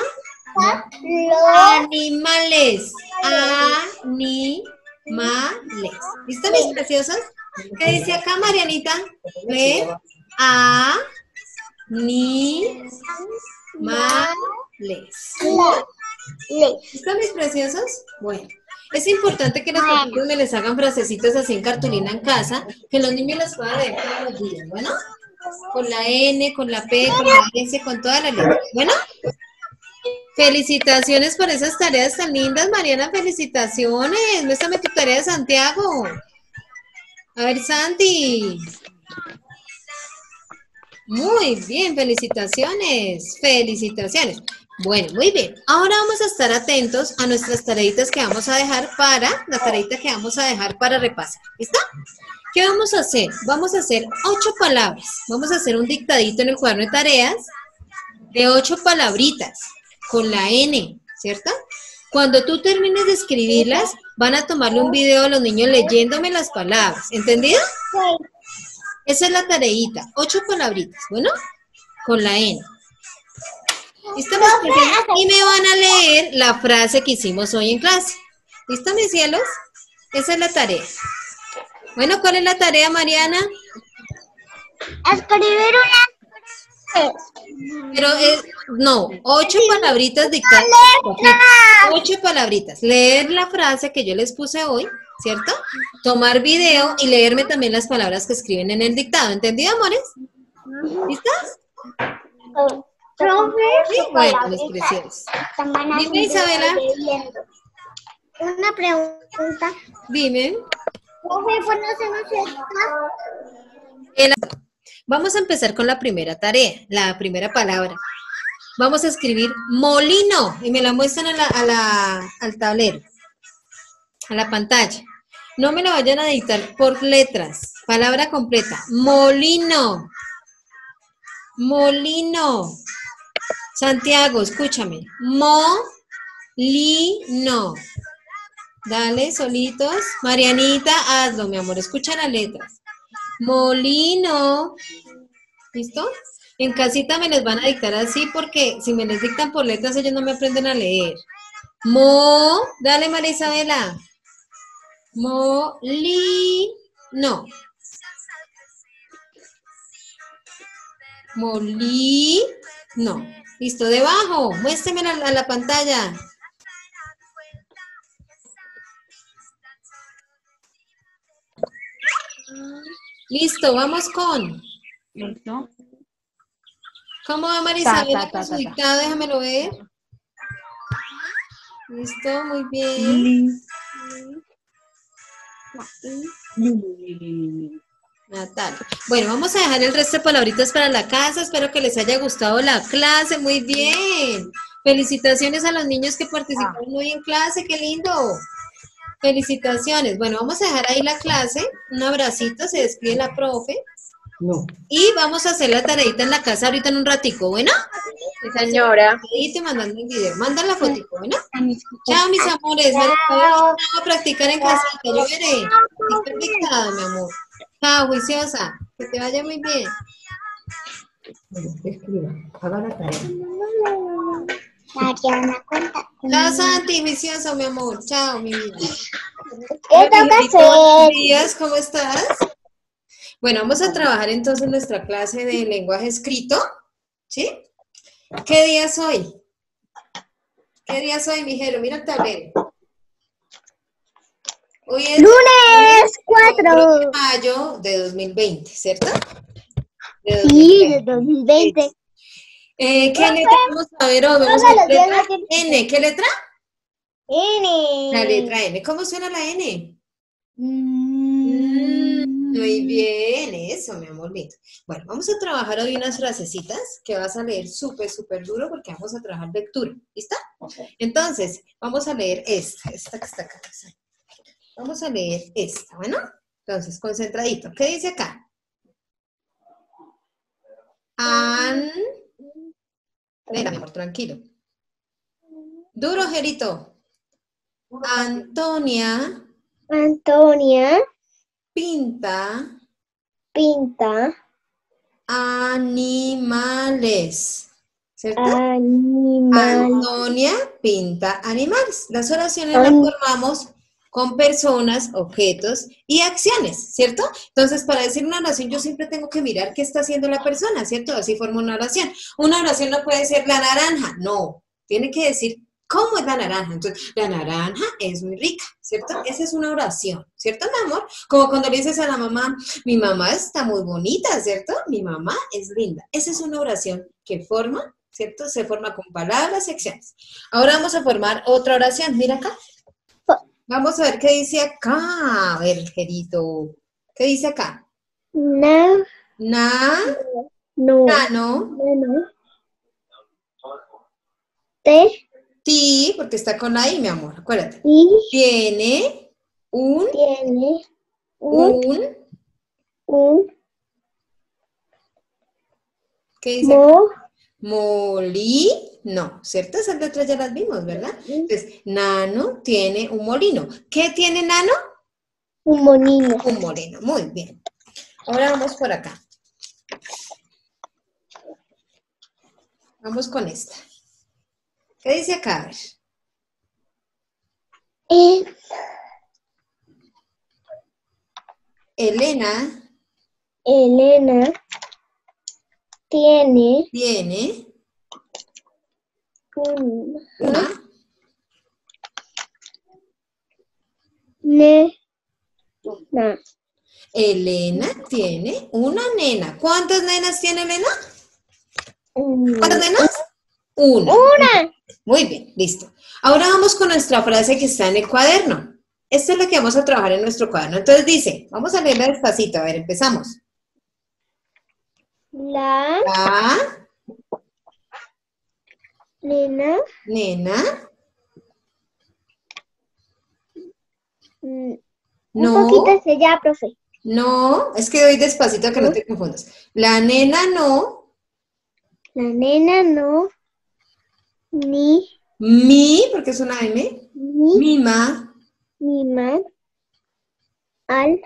animales. Animales. ¿Listo, mis preciosos? ¿Qué dice acá, Marianita? Ve. A. Ni. Ma. Les. ¿Están mis preciosos? Bueno, es importante que los papitos me les hagan frasecitas así en cartulina en casa, que los niños las puedan leer todos los días, ¿bueno? Con la N, con la P, con la S, con todas las letras, ¿bueno? Felicitaciones por esas tareas tan lindas, Mariana, felicitaciones. Muéstrame tu tarea de Santiago. A ver, Santi. Muy bien, felicitaciones, felicitaciones. Bueno, muy bien. Ahora vamos a estar atentos a nuestras tareitas que vamos a dejar para, la tareita que vamos a dejar para repasar. ¿Listo? ¿Qué vamos a hacer? Vamos a hacer ocho palabras. Vamos a hacer un dictadito en el cuaderno de tareas de ocho palabritas con la N, ¿cierto? Cuando tú termines de escribirlas, van a tomarle un video a los niños leyéndome las palabras. ¿Entendido? Esa es la tareita. Ocho palabritas, ¿bueno? Con la N. ¿Listo, mis pequeños? Y me van a leer la frase que hicimos hoy en clase. ¿Listo, mis cielos? Esa es la tarea. Bueno, ¿cuál es la tarea, Mariana? Escribir una. Pero es, no, ocho palabritas dictadas. Ocho palabritas. Leer la frase que yo les puse hoy, ¿cierto? Tomar video y leerme también las palabras que escriben en el dictado. ¿Entendido, amores? ¿Listas? Sí, bueno, los preciosos. Dime, Isabela. Una pregunta. Dime. Profe, ¿pues no hacemos esto? El- Vamos a empezar con la primera tarea, la primera palabra. Vamos a escribir molino y me la muestran a la, a la, al tablero, a la pantalla. No me la vayan a dictar por letras. Palabra completa. Molino. Molino. Santiago, escúchame. Molino. Dale, solitos. Marianita, hazlo, mi amor. Escucha las letras. Molino. ¿Listo? En casita me les van a dictar así porque si me les dictan por letras ellos no me aprenden a leer. Mo. Dale, María Isabela. Molino. Molino. Listo, debajo. Muéstrame a la, a la pantalla. Listo, vamos con. Listo. ¿Cómo va María Ta, Isabela ta, ta, con su ta, ta. dictado? Déjamelo ver. Listo, muy bien. Natalia. Bueno, vamos a dejar el resto de palabritas para la casa. Espero que les haya gustado la clase. Muy bien. Felicitaciones a los niños que participaron hoy en clase. ¡Qué lindo! Felicitaciones. Bueno, vamos a dejar ahí la clase. Un abracito. Se despide la profe. No. Y vamos a hacer la tareita en la casa ahorita en un ratico. ¿Bueno? Señora. Ahí te mandando el video. Manda la fotico, ¿bueno? Chao, mis amores. Vamos a practicar en casita. Yo veré. Practicar dictado, mi amor. Chao, juiciosa. Que te vaya muy bien. Escriba, haga la tarea. Mariana, cuenta. Chao, Santi, juicioso, mi amor. Chao, mi vida. ¿Qué toca Buenos hacer? días, ¿cómo estás? Bueno, vamos a trabajar entonces nuestra clase de lenguaje escrito. ¿Sí? ¿Qué día es hoy? ¿Qué día es hoy, mijero? Mira el tablero. Hoy es Lunes cuatro. de mayo de dos mil veinte, ¿cierto? De Sí, de dos mil veinte. Eh, ¿Qué letra vamos a ver hoy? Vamos a ver la letra N. ¿Qué letra? N. La letra N. ¿Cómo suena la N? Mm. Muy bien, eso, mi amor lindo. Bueno, vamos a trabajar hoy unas frasecitas que vas a leer súper, súper duro porque vamos a trabajar lectura. ¿Lista? Entonces, vamos a leer esta, esta que está acá. Vamos a leer esta, ¿bueno? Entonces, concentradito. ¿Qué dice acá? An... Venga, mi amor, tranquilo. Duro, Gerito. Antonia Antonia pinta pinta animales. ¿Cierto? animales. Antonia pinta animales. Las oraciones las An- formamos con personas, objetos y acciones, ¿cierto? Entonces, para decir una oración, yo siempre tengo que mirar qué está haciendo la persona, ¿cierto? Así formo una oración. Una oración no puede ser la naranja, no. Tiene que decir cómo es la naranja. Entonces, la naranja es muy rica, ¿cierto? Esa es una oración, ¿cierto, mi amor? Como cuando le dices a la mamá, mi mamá está muy bonita, ¿cierto? Mi mamá es linda. Esa es una oración que forma, ¿cierto? Se forma con palabras y acciones. Ahora vamos a formar otra oración. Mira acá. Vamos a ver qué dice acá. A ver, Gerito. ¿Qué dice acá? Na, Na, no, nano, no, te, ti, porque está con la I, mi amor, acuérdate. y, Tiene un, tiene, un, un, un, ¿qué dice acá? mo, Molino, ¿cierto? Esas letras ya las vimos, ¿verdad? Entonces, nano tiene un molino. ¿Qué tiene nano? un monino. Un molino, muy bien. Ahora vamos por acá. Vamos con esta. ¿Qué dice acá? A ver. Eh, Elena Elena tiene tiene un, una ne, na, Elena tiene una nena. ¿Cuántas nenas tiene Elena? un- ¿Cuántas nenas? Una. una. Muy bien, listo. Ahora vamos con nuestra frase que está en el cuaderno. Esta es la que vamos a trabajar en nuestro cuaderno. Entonces dice, vamos a leerla despacito. A ver, empezamos. La La nena nena mm, un no, poquito hacia allá, profe. no, es que doy despacito que no te confundas. La nena no, La nena no, ni, mi, porque es una M, ni, mima, mima al...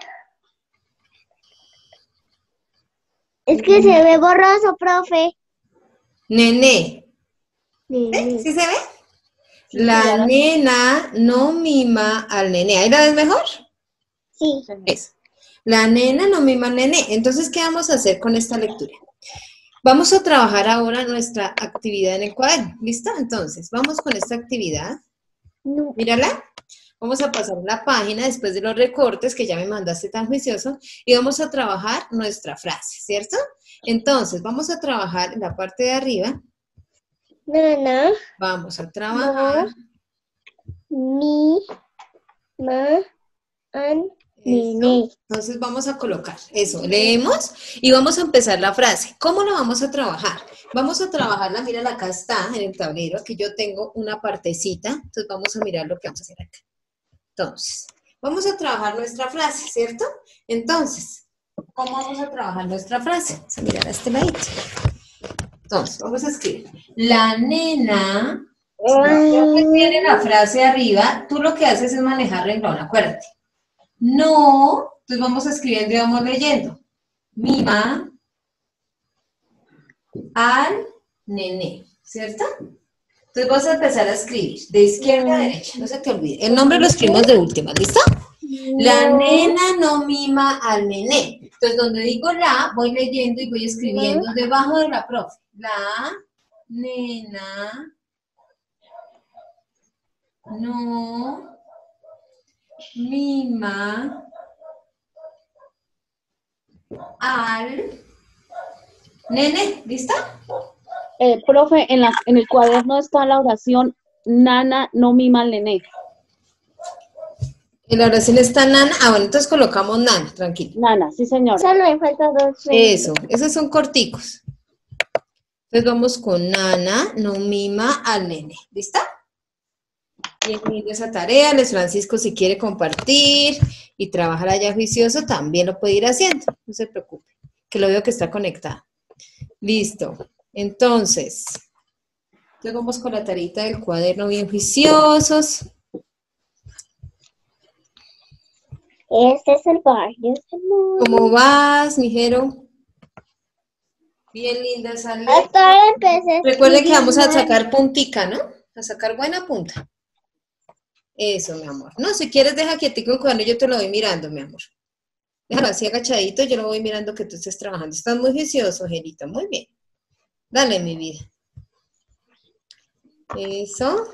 Es que se ve borroso, profe. Nene. Nene. ¿Sí se ve? La nena no mima al nene. ¿Ahí la ves mejor? Sí. Eso. La nena no mima al nene. Entonces, ¿qué vamos a hacer con esta lectura? Vamos a trabajar ahora nuestra actividad en el cuaderno. ¿Listo? Entonces, vamos con esta actividad. No. Mírala. Vamos a pasar la página después de los recortes que ya me mandaste tan juicioso y vamos a trabajar nuestra frase, ¿cierto? Entonces, vamos a trabajar en la parte de arriba. Nana. Vamos a trabajar. Mi. Ma. An. Nene. Entonces vamos a colocar eso, leemos y vamos a empezar la frase. ¿Cómo lo vamos a trabajar? Vamos a trabajarla, mira, acá está en el tablero, aquí yo tengo una partecita, entonces vamos a mirar lo que vamos a hacer acá. Entonces, vamos a trabajar nuestra frase, ¿cierto? Entonces, ¿cómo vamos a trabajar nuestra frase? Vamos a mirar a este ladito. Entonces, vamos a escribir. La nena, si tiene la frase arriba, tú lo que haces es manejar renglón, acuérdate. No, entonces vamos escribiendo y vamos leyendo. Mima al nene, ¿cierto? Entonces vas a empezar a escribir de izquierda a derecha, no se te olvide. El nombre lo escribimos de última, ¿listo? La nena no mima al nene. Entonces donde digo la, voy leyendo y voy escribiendo debajo de la profe. La nena no mima al nene, ¿lista? Eh, profe, en, la, en el cuaderno está la oración Nana no mima al nené. En la oración está Nana. Ah, bueno, entonces colocamos Nana, tranquilo. Nana, sí señora. Solo me falta dos. Eso, esos son corticos. Entonces vamos con Nana no mima al nene, ¿lista? Bien linda esa tarea, Les Francisco si quiere compartir y trabajar allá juicioso también lo puede ir haciendo, no se preocupe, que lo veo que está conectado. Listo, entonces, ya vamos con la tarita del cuaderno bien juiciosos. Este es el barrio. ¿Cómo vas, mijero? Bien linda esa letra. Hasta ahora empecé. Recuerden que vamos a sacar puntica, ¿no? A sacar buena punta. Eso, mi amor. No, si quieres deja quietico cuando yo te lo voy mirando, mi amor. Déjalo así agachadito, yo lo voy mirando que tú estés trabajando. Estás muy juicioso, Gerito. Muy bien. Dale, mi vida. Eso.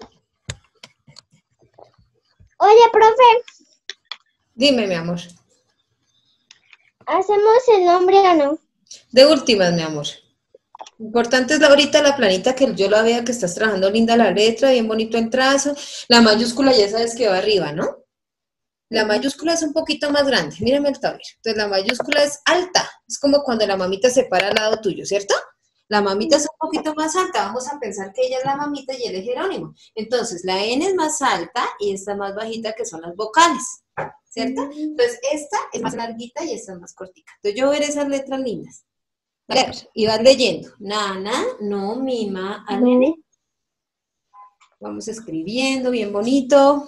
Oye, profe. Dime, mi amor. ¿Hacemos el nombre o no? De últimas, mi amor. Importante es la, ahorita la planita que yo la vea que estás trabajando linda la letra, bien bonito el trazo. La mayúscula ya sabes que va arriba, ¿no? La mayúscula es un poquito más grande. Mírame el tablero. Entonces la mayúscula es alta. Es como cuando la mamita se para al lado tuyo, ¿cierto? La mamita es un poquito más alta. Vamos a pensar que ella es la mamita y él es Jerónimo. Entonces la N es más alta y esta más bajita que son las vocales, ¿cierto? Entonces esta es más larguita y esta es más cortica. Entonces yo veré esas letras lindas. Vale, y vas leyendo. Nana no mima al nene. Vamos escribiendo bien bonito.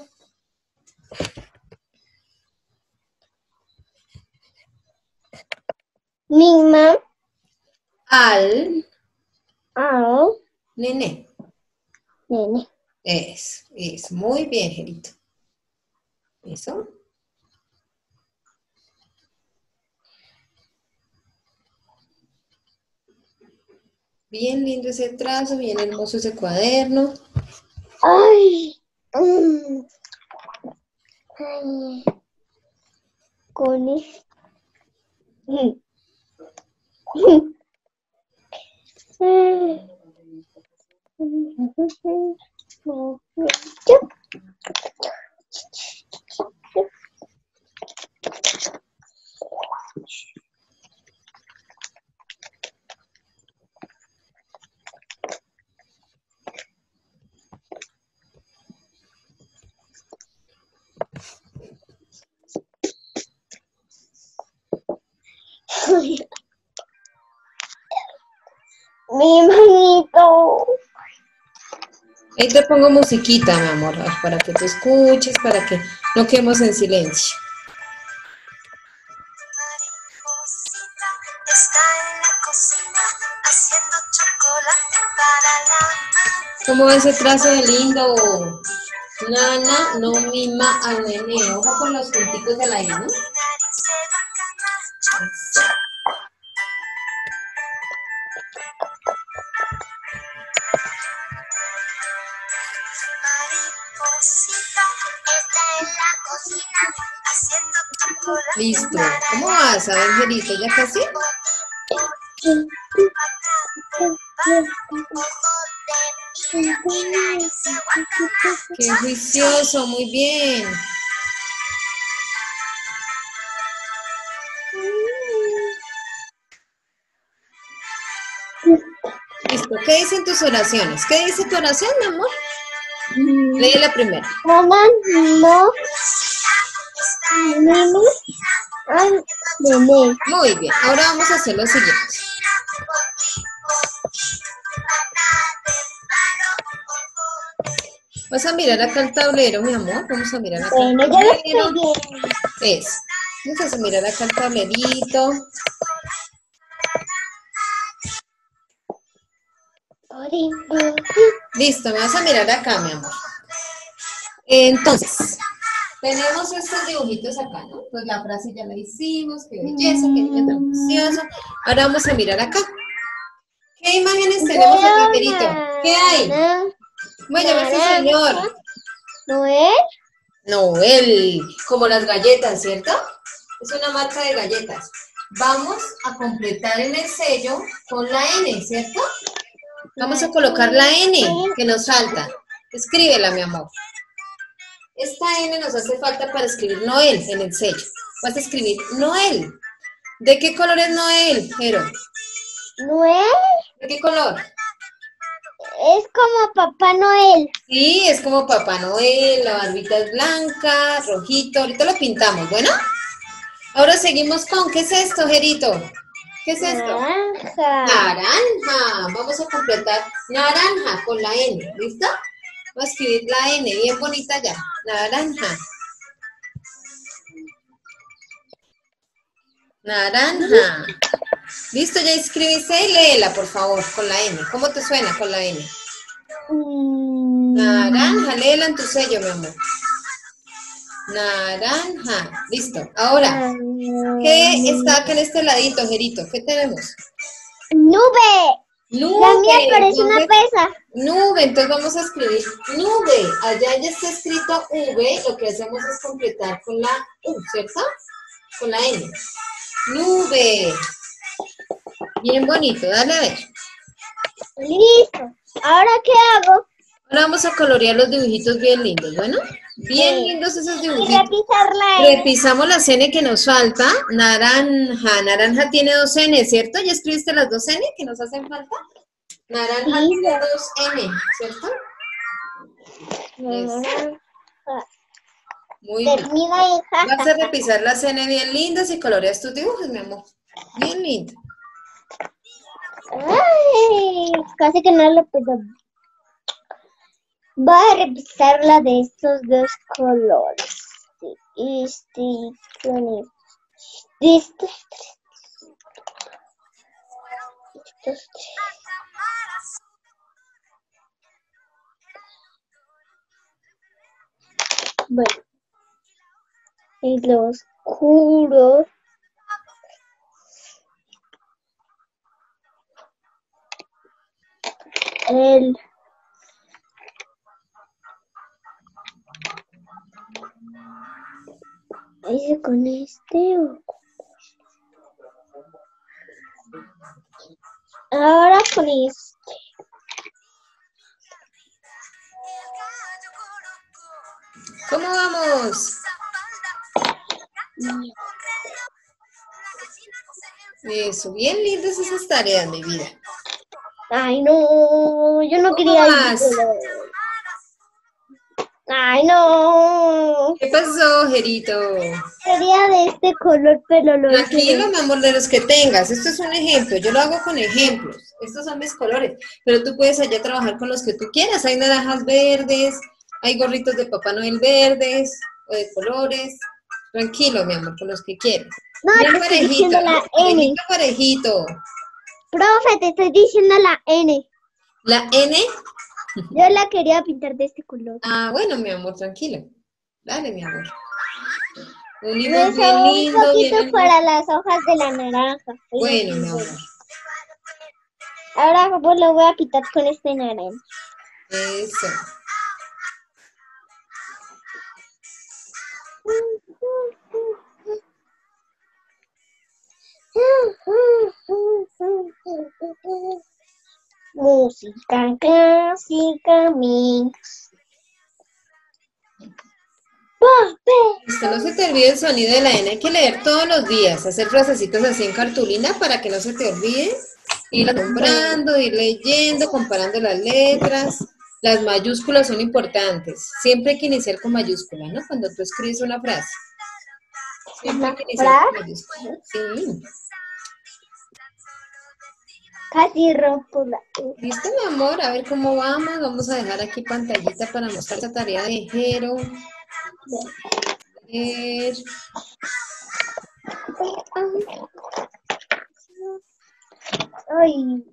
Mima Al al nene. nene. Eso, eso. Muy bien, Gerito. Eso. Bien lindo ese trazo, bien hermoso ese cuaderno. Ay. Mm. Ay. Con esto. Mm. Mi manito. Ahí te pongo musiquita, mi amor, para que tú escuches, para que no quedemos en silencio. ¿Cómo va ese trazo de lindo? Nana, no mima al nene. Ojo con los punticos de la I, ¿no? Listo. ¿Cómo vas, Angelito? ¿Ya casi? Qué juicioso, muy bien. Listo. ¿Qué dicen tus oraciones? ¿Qué dice tu oración, mi amor? Lee la primera. Mamá, no. Nene. Ay, nene. Muy bien. Ahora vamos a hacer lo siguiente. Vas a mirar acá el tablero, mi amor. Vamos a mirar acá Bueno, el ya lo tablero. estoy viendo. Es. Vamos a mirar acá el tablerito. Listo, me vas a mirar acá, mi amor. Entonces, tenemos estos dibujitos acá, ¿no? Pues la frase ya la hicimos, qué belleza, qué niño tan precioso. Ahora vamos a mirar acá. ¿Qué imágenes tenemos acá, Perito? ¿Qué hay? ¿Cómo llama este señor? ¿Noel? Noel, como las galletas, ¿cierto? Es una marca de galletas. Vamos a completar en el sello con la N, ¿cierto? Vamos a colocar la N que nos falta. Escríbela, mi amor. Esta N nos hace falta para escribir Noel en el sello. Vas a escribir Noel. ¿De qué color es Noel, Jero? ¿Noel? ¿De qué color? Es como Papá Noel. Sí, es como Papá Noel, la barbita es blanca, rojito. Ahorita lo pintamos, ¿bueno? Ahora seguimos con, ¿qué es esto, Jerito? ¿Qué es esto? Naranja. Naranja. Vamos a completar naranja con la N, ¿listo? Vamos a escribir la N, bien bonita ya. Naranja. Naranja. Listo, ya escribiste y léela, por favor, con la N. ¿Cómo te suena con la N? Mm, Naranja, léela en tu sello, mi amor. Naranja. Listo. Ahora, ¿qué está acá en este ladito, Jerito? ¿Qué tenemos? Nube. Nube. La mía parece una Entonces, pesa. Nube, entonces vamos a escribir nube. Allá ya está escrito V, lo que hacemos es completar con la U, ¿cierto? Con la N. Nube. Bien bonito, dale a ver. Listo. ¿Ahora qué hago? Ahora vamos a colorear los dibujitos bien lindos, ¿bueno? Bien lindos esos Y dibujitos. repisar la N. Repisamos la N que nos falta. Naranja. Naranja tiene dos N, ¿cierto? ¿Ya escribiste las dos N que nos hacen falta? Naranja Sí. tiene dos N, ¿cierto? Naranja. Muy bien. Termina, hija. Vas a repisar las N bien lindas y coloreas tus dibujos, mi amor. Bien lindo. Ay, casi que no lo puedo. Voy a repisar la de estos dos colores. Este con este. Estos tres. Estos tres. Bueno. Y los oscuros. El ¿hice con este o con este? Ahora con este. ¿Cómo vamos? Eso, bien lindas esas tareas, mi vida. Ay, no, yo no ¿Cómo quería vas? ir. Ay, no. ¿Qué pasó, Jerito? Sería de este color, pero lo Tranquilo, mi amor, de los que tengas. Esto es un ejemplo. Yo lo hago con ejemplos. Estos son mis colores. Pero tú puedes allá trabajar con los que tú quieras. Hay naranjas verdes, hay gorritos de Papá Noel verdes o de colores. Tranquilo, mi amor, con los que quieras. No, Bien te estoy parejito, diciendo la N. parejito, parejito. Profe, te estoy diciendo la N. ¿La N? Yo la quería pintar de este color. Ah, bueno, mi amor, tranquilo. Dale, mi amor. Un Me libro bien sobró un lindo, poquito bien para las hojas de la naranja. bueno, mi amor. Ahora pues lo voy a quitar con este naranja. Eso. Música clásica mix. Listo, no se te olvide el sonido de la N. Hay que leer todos los días, hacer frasecitos así en cartulina para que no se te olvide. Ir comprando, ir leyendo, comparando las letras. Las mayúsculas son importantes. Siempre hay que iniciar con mayúscula, ¿no? Cuando tú escribes una frase. Siempre hay que iniciar con mayúscula. Sí. Casi rompo la... ¿Listo, mi amor? A ver cómo vamos. Vamos a dejar aquí pantallita para mostrar esta tarea de Jero. A ver. Ay.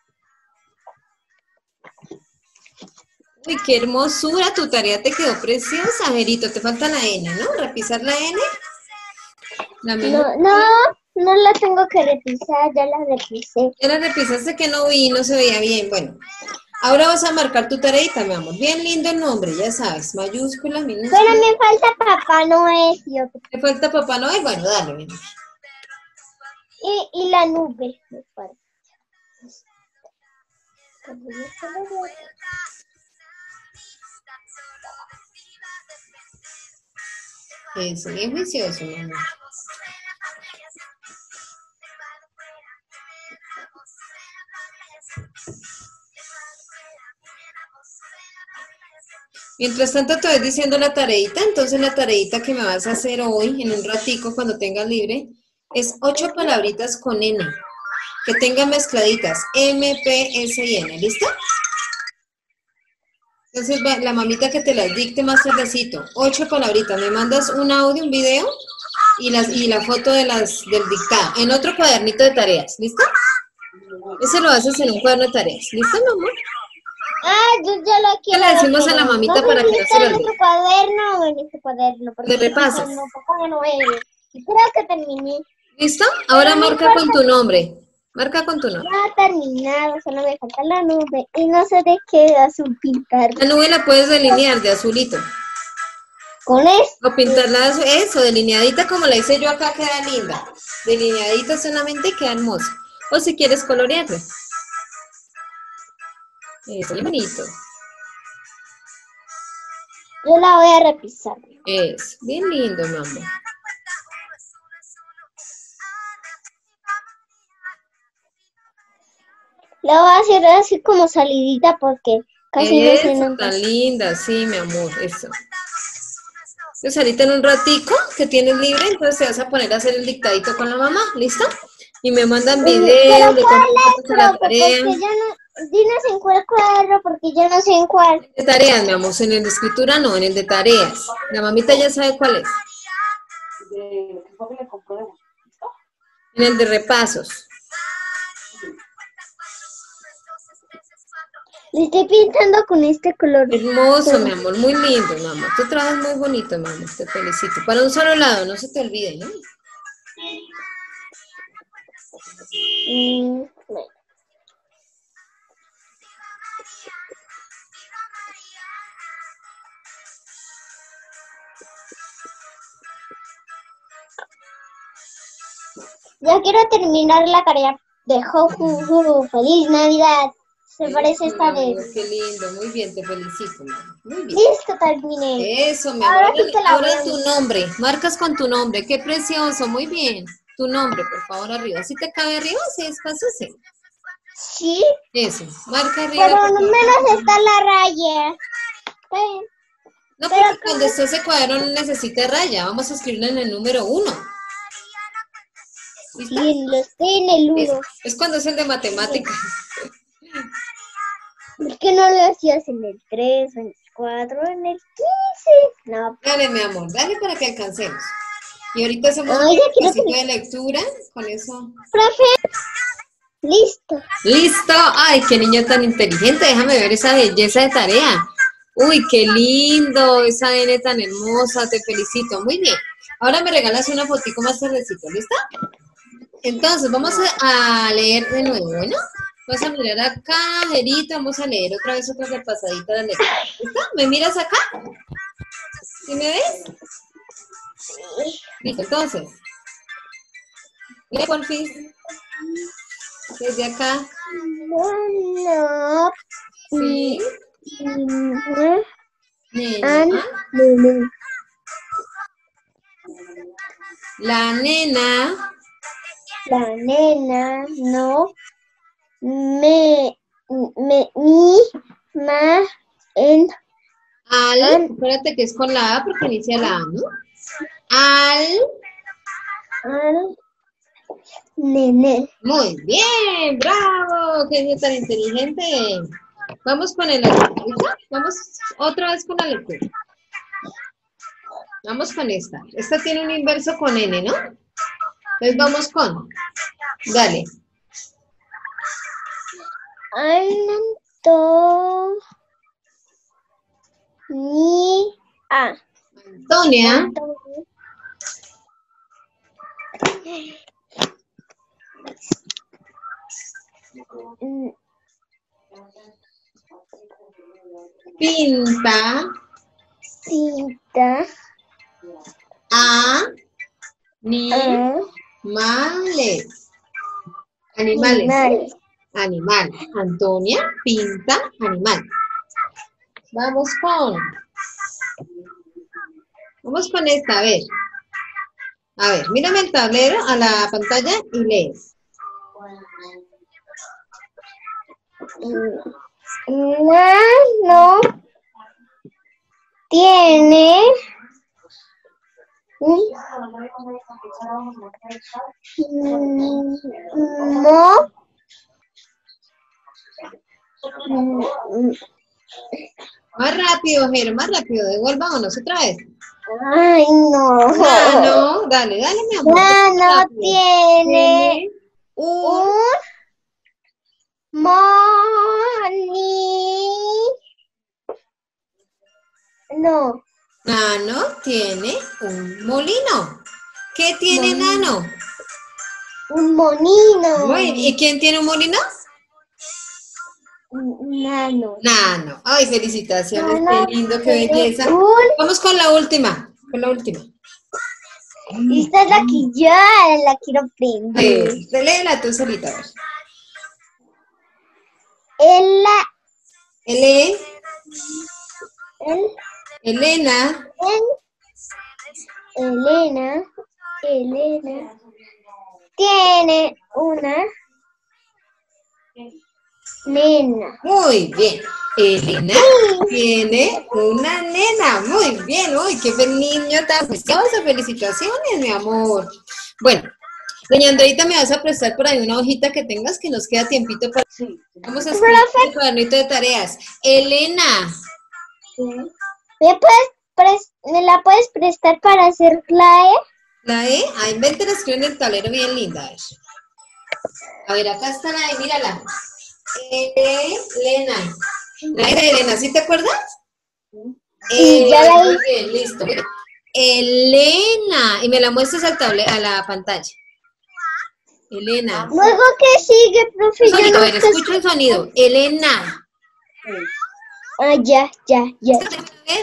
Uy, qué hermosura, tu tarea te quedó preciosa, Jerito. Te falta la N, ¿no? ¿Repisar la N? La No, no, no la tengo que repisar, ya la repisé. Ya la repisaste que no vi, no se veía bien. Bueno, ahora vas a marcar tu tareita, mi amor. Bien lindo el nombre, ya sabes. Mayúscula, minúscula. Pero me falta Papá Noel. Yo... ¿Te falta Papá Noel? Bueno, dale, mi amor. Y, y la nube. Me falta. Eso, bien juicioso, mi amor. Mientras tanto te voy diciendo la tareita, entonces la tareita que me vas a hacer hoy, en un ratico, cuando tengas libre, es ocho palabritas con N, que tengan mezcladitas, M, P, S y N, ¿listo? Entonces la mamita que te las dicte más tardecito, ocho palabritas, me mandas un audio, un video y, las, y la foto de las, del dictado, en otro cuadernito de tareas, ¿listo? Ese lo haces en un cuaderno de tareas, ¿listo, mi amor? Ah, yo ya lo quiero. Le decimos a la mamita no para que no se lo olvide. ¿En este cuaderno o en este cuaderno? ¿Le repasas? No, Papá Noel. Y creo que terminé. ¿Listo? Ahora marca con tu nombre. Marca con tu nombre. Ya terminado, solo me falta la nube. Y no sé de qué azul pintar. La nube la puedes delinear de azulito. ¿Con esto? O pintarla de azul, eso, delineadita como la hice yo acá, queda linda. Delineadita solamente y queda hermosa. O si quieres colorearla. Eso, bien bonito. Yo la voy a repisar. Es bien lindo, mi amor. La voy a hacer así como salidita porque casi no se Eso, nota. tan linda, sí, mi amor, eso. Entonces ahorita en un ratico que tienes libre, entonces te vas a poner a hacer el dictadito con la mamá, ¿listo? Y me mandan videos, le ¿cuál ponen fotos a la profe? tarea. Porque ya no, dinos en cuál cuadro, porque yo no sé en cuál. De tareas, mi amor, en el de escritura no, en el de tareas. La mamita ya sabe cuál es. En el de repasos. Le estoy pintando con este color. Hermoso, mi amor, muy lindo, mi amor. Tú trabajas muy bonito, mi amor, te felicito. Para un solo lado, no se te olvide, ¿no? Mm, bueno. Ya quiero terminar la tarea de Joju. ¡Feliz Navidad! Se parece esta mi amor, vez. qué lindo, muy bien, te felicito, mi amor. Muy bien. Listo, terminé. Eso, mi Ahora amor. sí te la Ahora voy a tu nombre, marcas con tu nombre, qué precioso, muy bien. Tu nombre, por favor, arriba. ¿Sí te cabe arriba? ¿Sí despacio? Sí. Sí, Eso, marca arriba. pero por no favor. menos está la raya. Está bien. No, Pero porque cuando esté ese cuaderno no necesita raya. Vamos a escribirlo en el número uno. ¿Listo? Y lo estoy en el Es, uno. es cuando es el de matemáticas. ¿Por qué no lo hacías en el tres, en el cuatro, en el quince? No. Dale, mi amor, dale para que alcancemos. Y ahorita hacemos Ay, un ya quiero pasito que- de lectura. Con eso. Profe, listo. ¡Listo! ¡Ay, qué niño tan inteligente! Déjame ver esa belleza de tarea. ¡Uy, qué lindo! Esa N tan hermosa, te felicito. Muy bien. Ahora me regalas una fotico más tardecito, ¿listo? Entonces, vamos a, a leer de nuevo, ¿bueno? Vamos a mirar acá, Jerito, vamos a leer otra vez otra repasadita de letra. ¿Listo? ¿Me miras acá? ¿Sí me ves? Listo, entonces. Lee, por fin. Desde acá. No. Sí. No. Nena. No. La nena. La nena no me, me mi ma en Al. Espérate que es con la A porque inicia la A, ¿no? Al. al nene. Muy bien, bravo, qué niño tan inteligente. Vamos con el lectura. Vamos otra vez con la lectura. Vamos con esta. Esta tiene un inverso con N, ¿no? Entonces vamos con. Dale. Anto ni a. Antonia. Pinta. Pinta A. Ni. a Males. Animales. animales. Animal. Antonia pinta animal. Vamos con. Vamos con esta, a ver. A ver, mírame el tablero, a la pantalla y lees. No tiene un mo Más rápido, Jero, más rápido. Devuélvanos otra vez. Ay, no. Ah, no, dale, dale, mi amor. No, no Rápido. tiene un. un moni. No. Nano tiene un molino. ¿Qué tiene Molino. Nano? Un monino. Muy bien. ¿Y quién tiene un molino? Un nano. Nano. Ay, felicitaciones. Nano Qué lindo, qué tiene belleza. un- Vamos con la última. Con la última. Esta es la que yo la quiero aprender. Eh, léela tú solita. a ver. Ella, Ele, el, Elena, el, Elena, Elena, tiene una nena. muy bien. Elena tiene una nena, muy bien. Uy, qué buen niño tan juicioso. Felicitaciones, mi amor. Bueno, doña Andreita, me vas a prestar por ahí una hojita que tengas que nos queda tiempito para. Vamos a escribir el cuadernito de tareas. Elena, ¿Me, puedes pres- ¿Me la puedes prestar para hacer la E? la E, ah, invente la escribe en el tablero bien linda. A ver, a ver, acá está la E, mírala. Elena. La E de Elena, ¿sí te acuerdas? Sí, ya la muy bien, listo. Elena. Y me la muestras al table, a la pantalla. Elena. Luego, ¿qué sigue, profe? Yo Sonido, a no ver, escucho. escucha el sonido. Elena. Ah, ya, ya, ya. A ver,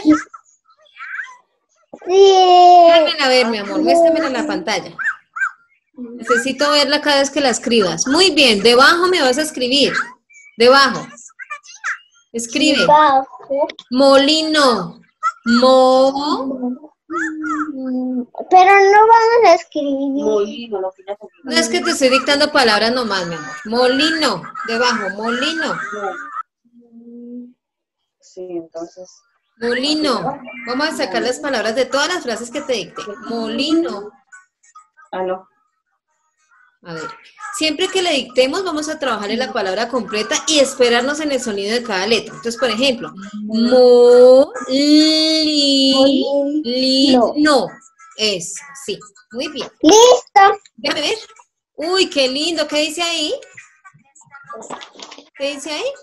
Sí. Muéstramela a ver, mi amor, muéstramela en la pantalla. Necesito verla cada vez que la escribas. Muy bien, debajo me vas a escribir. Debajo. Escribe. Bajo. Molino. Mo. Pero no vamos a escribir. No es que te estoy dictando palabras nomás, mi amor. Molino. Debajo, molino. Sí, entonces. Molino. Vamos a sacar las palabras de todas las frases que te dicté. Molino. Aló. A ver, siempre que le dictemos vamos a trabajar en la palabra completa y esperarnos en el sonido de cada letra. Entonces, por ejemplo, mo, li, li, no. Eso, sí. Muy bien. Listo. Déjame ver. Uy, qué lindo. ¿Qué dice ahí? ¿Qué dice ahí?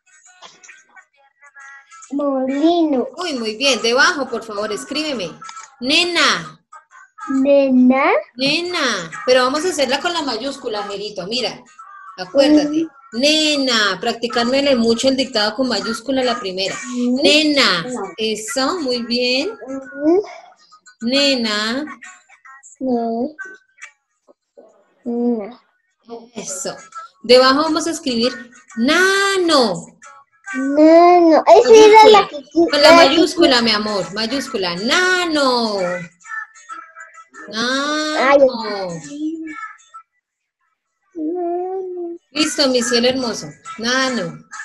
Molino. Uy, muy bien. Debajo, por favor, escríbeme. Nena. Nena. Nena, pero vamos a hacerla con la mayúscula, Angelito, mira, acuérdate. Nena, practicármele mucho el dictado con mayúscula la primera. Nena, eso, muy bien. Nena, Nena. eso. Debajo vamos a escribir nano. Nano. Esa era la que Con la mayúscula, mi amor, mayúscula, nano. Nano. Listo, mi cielo hermoso. Nano.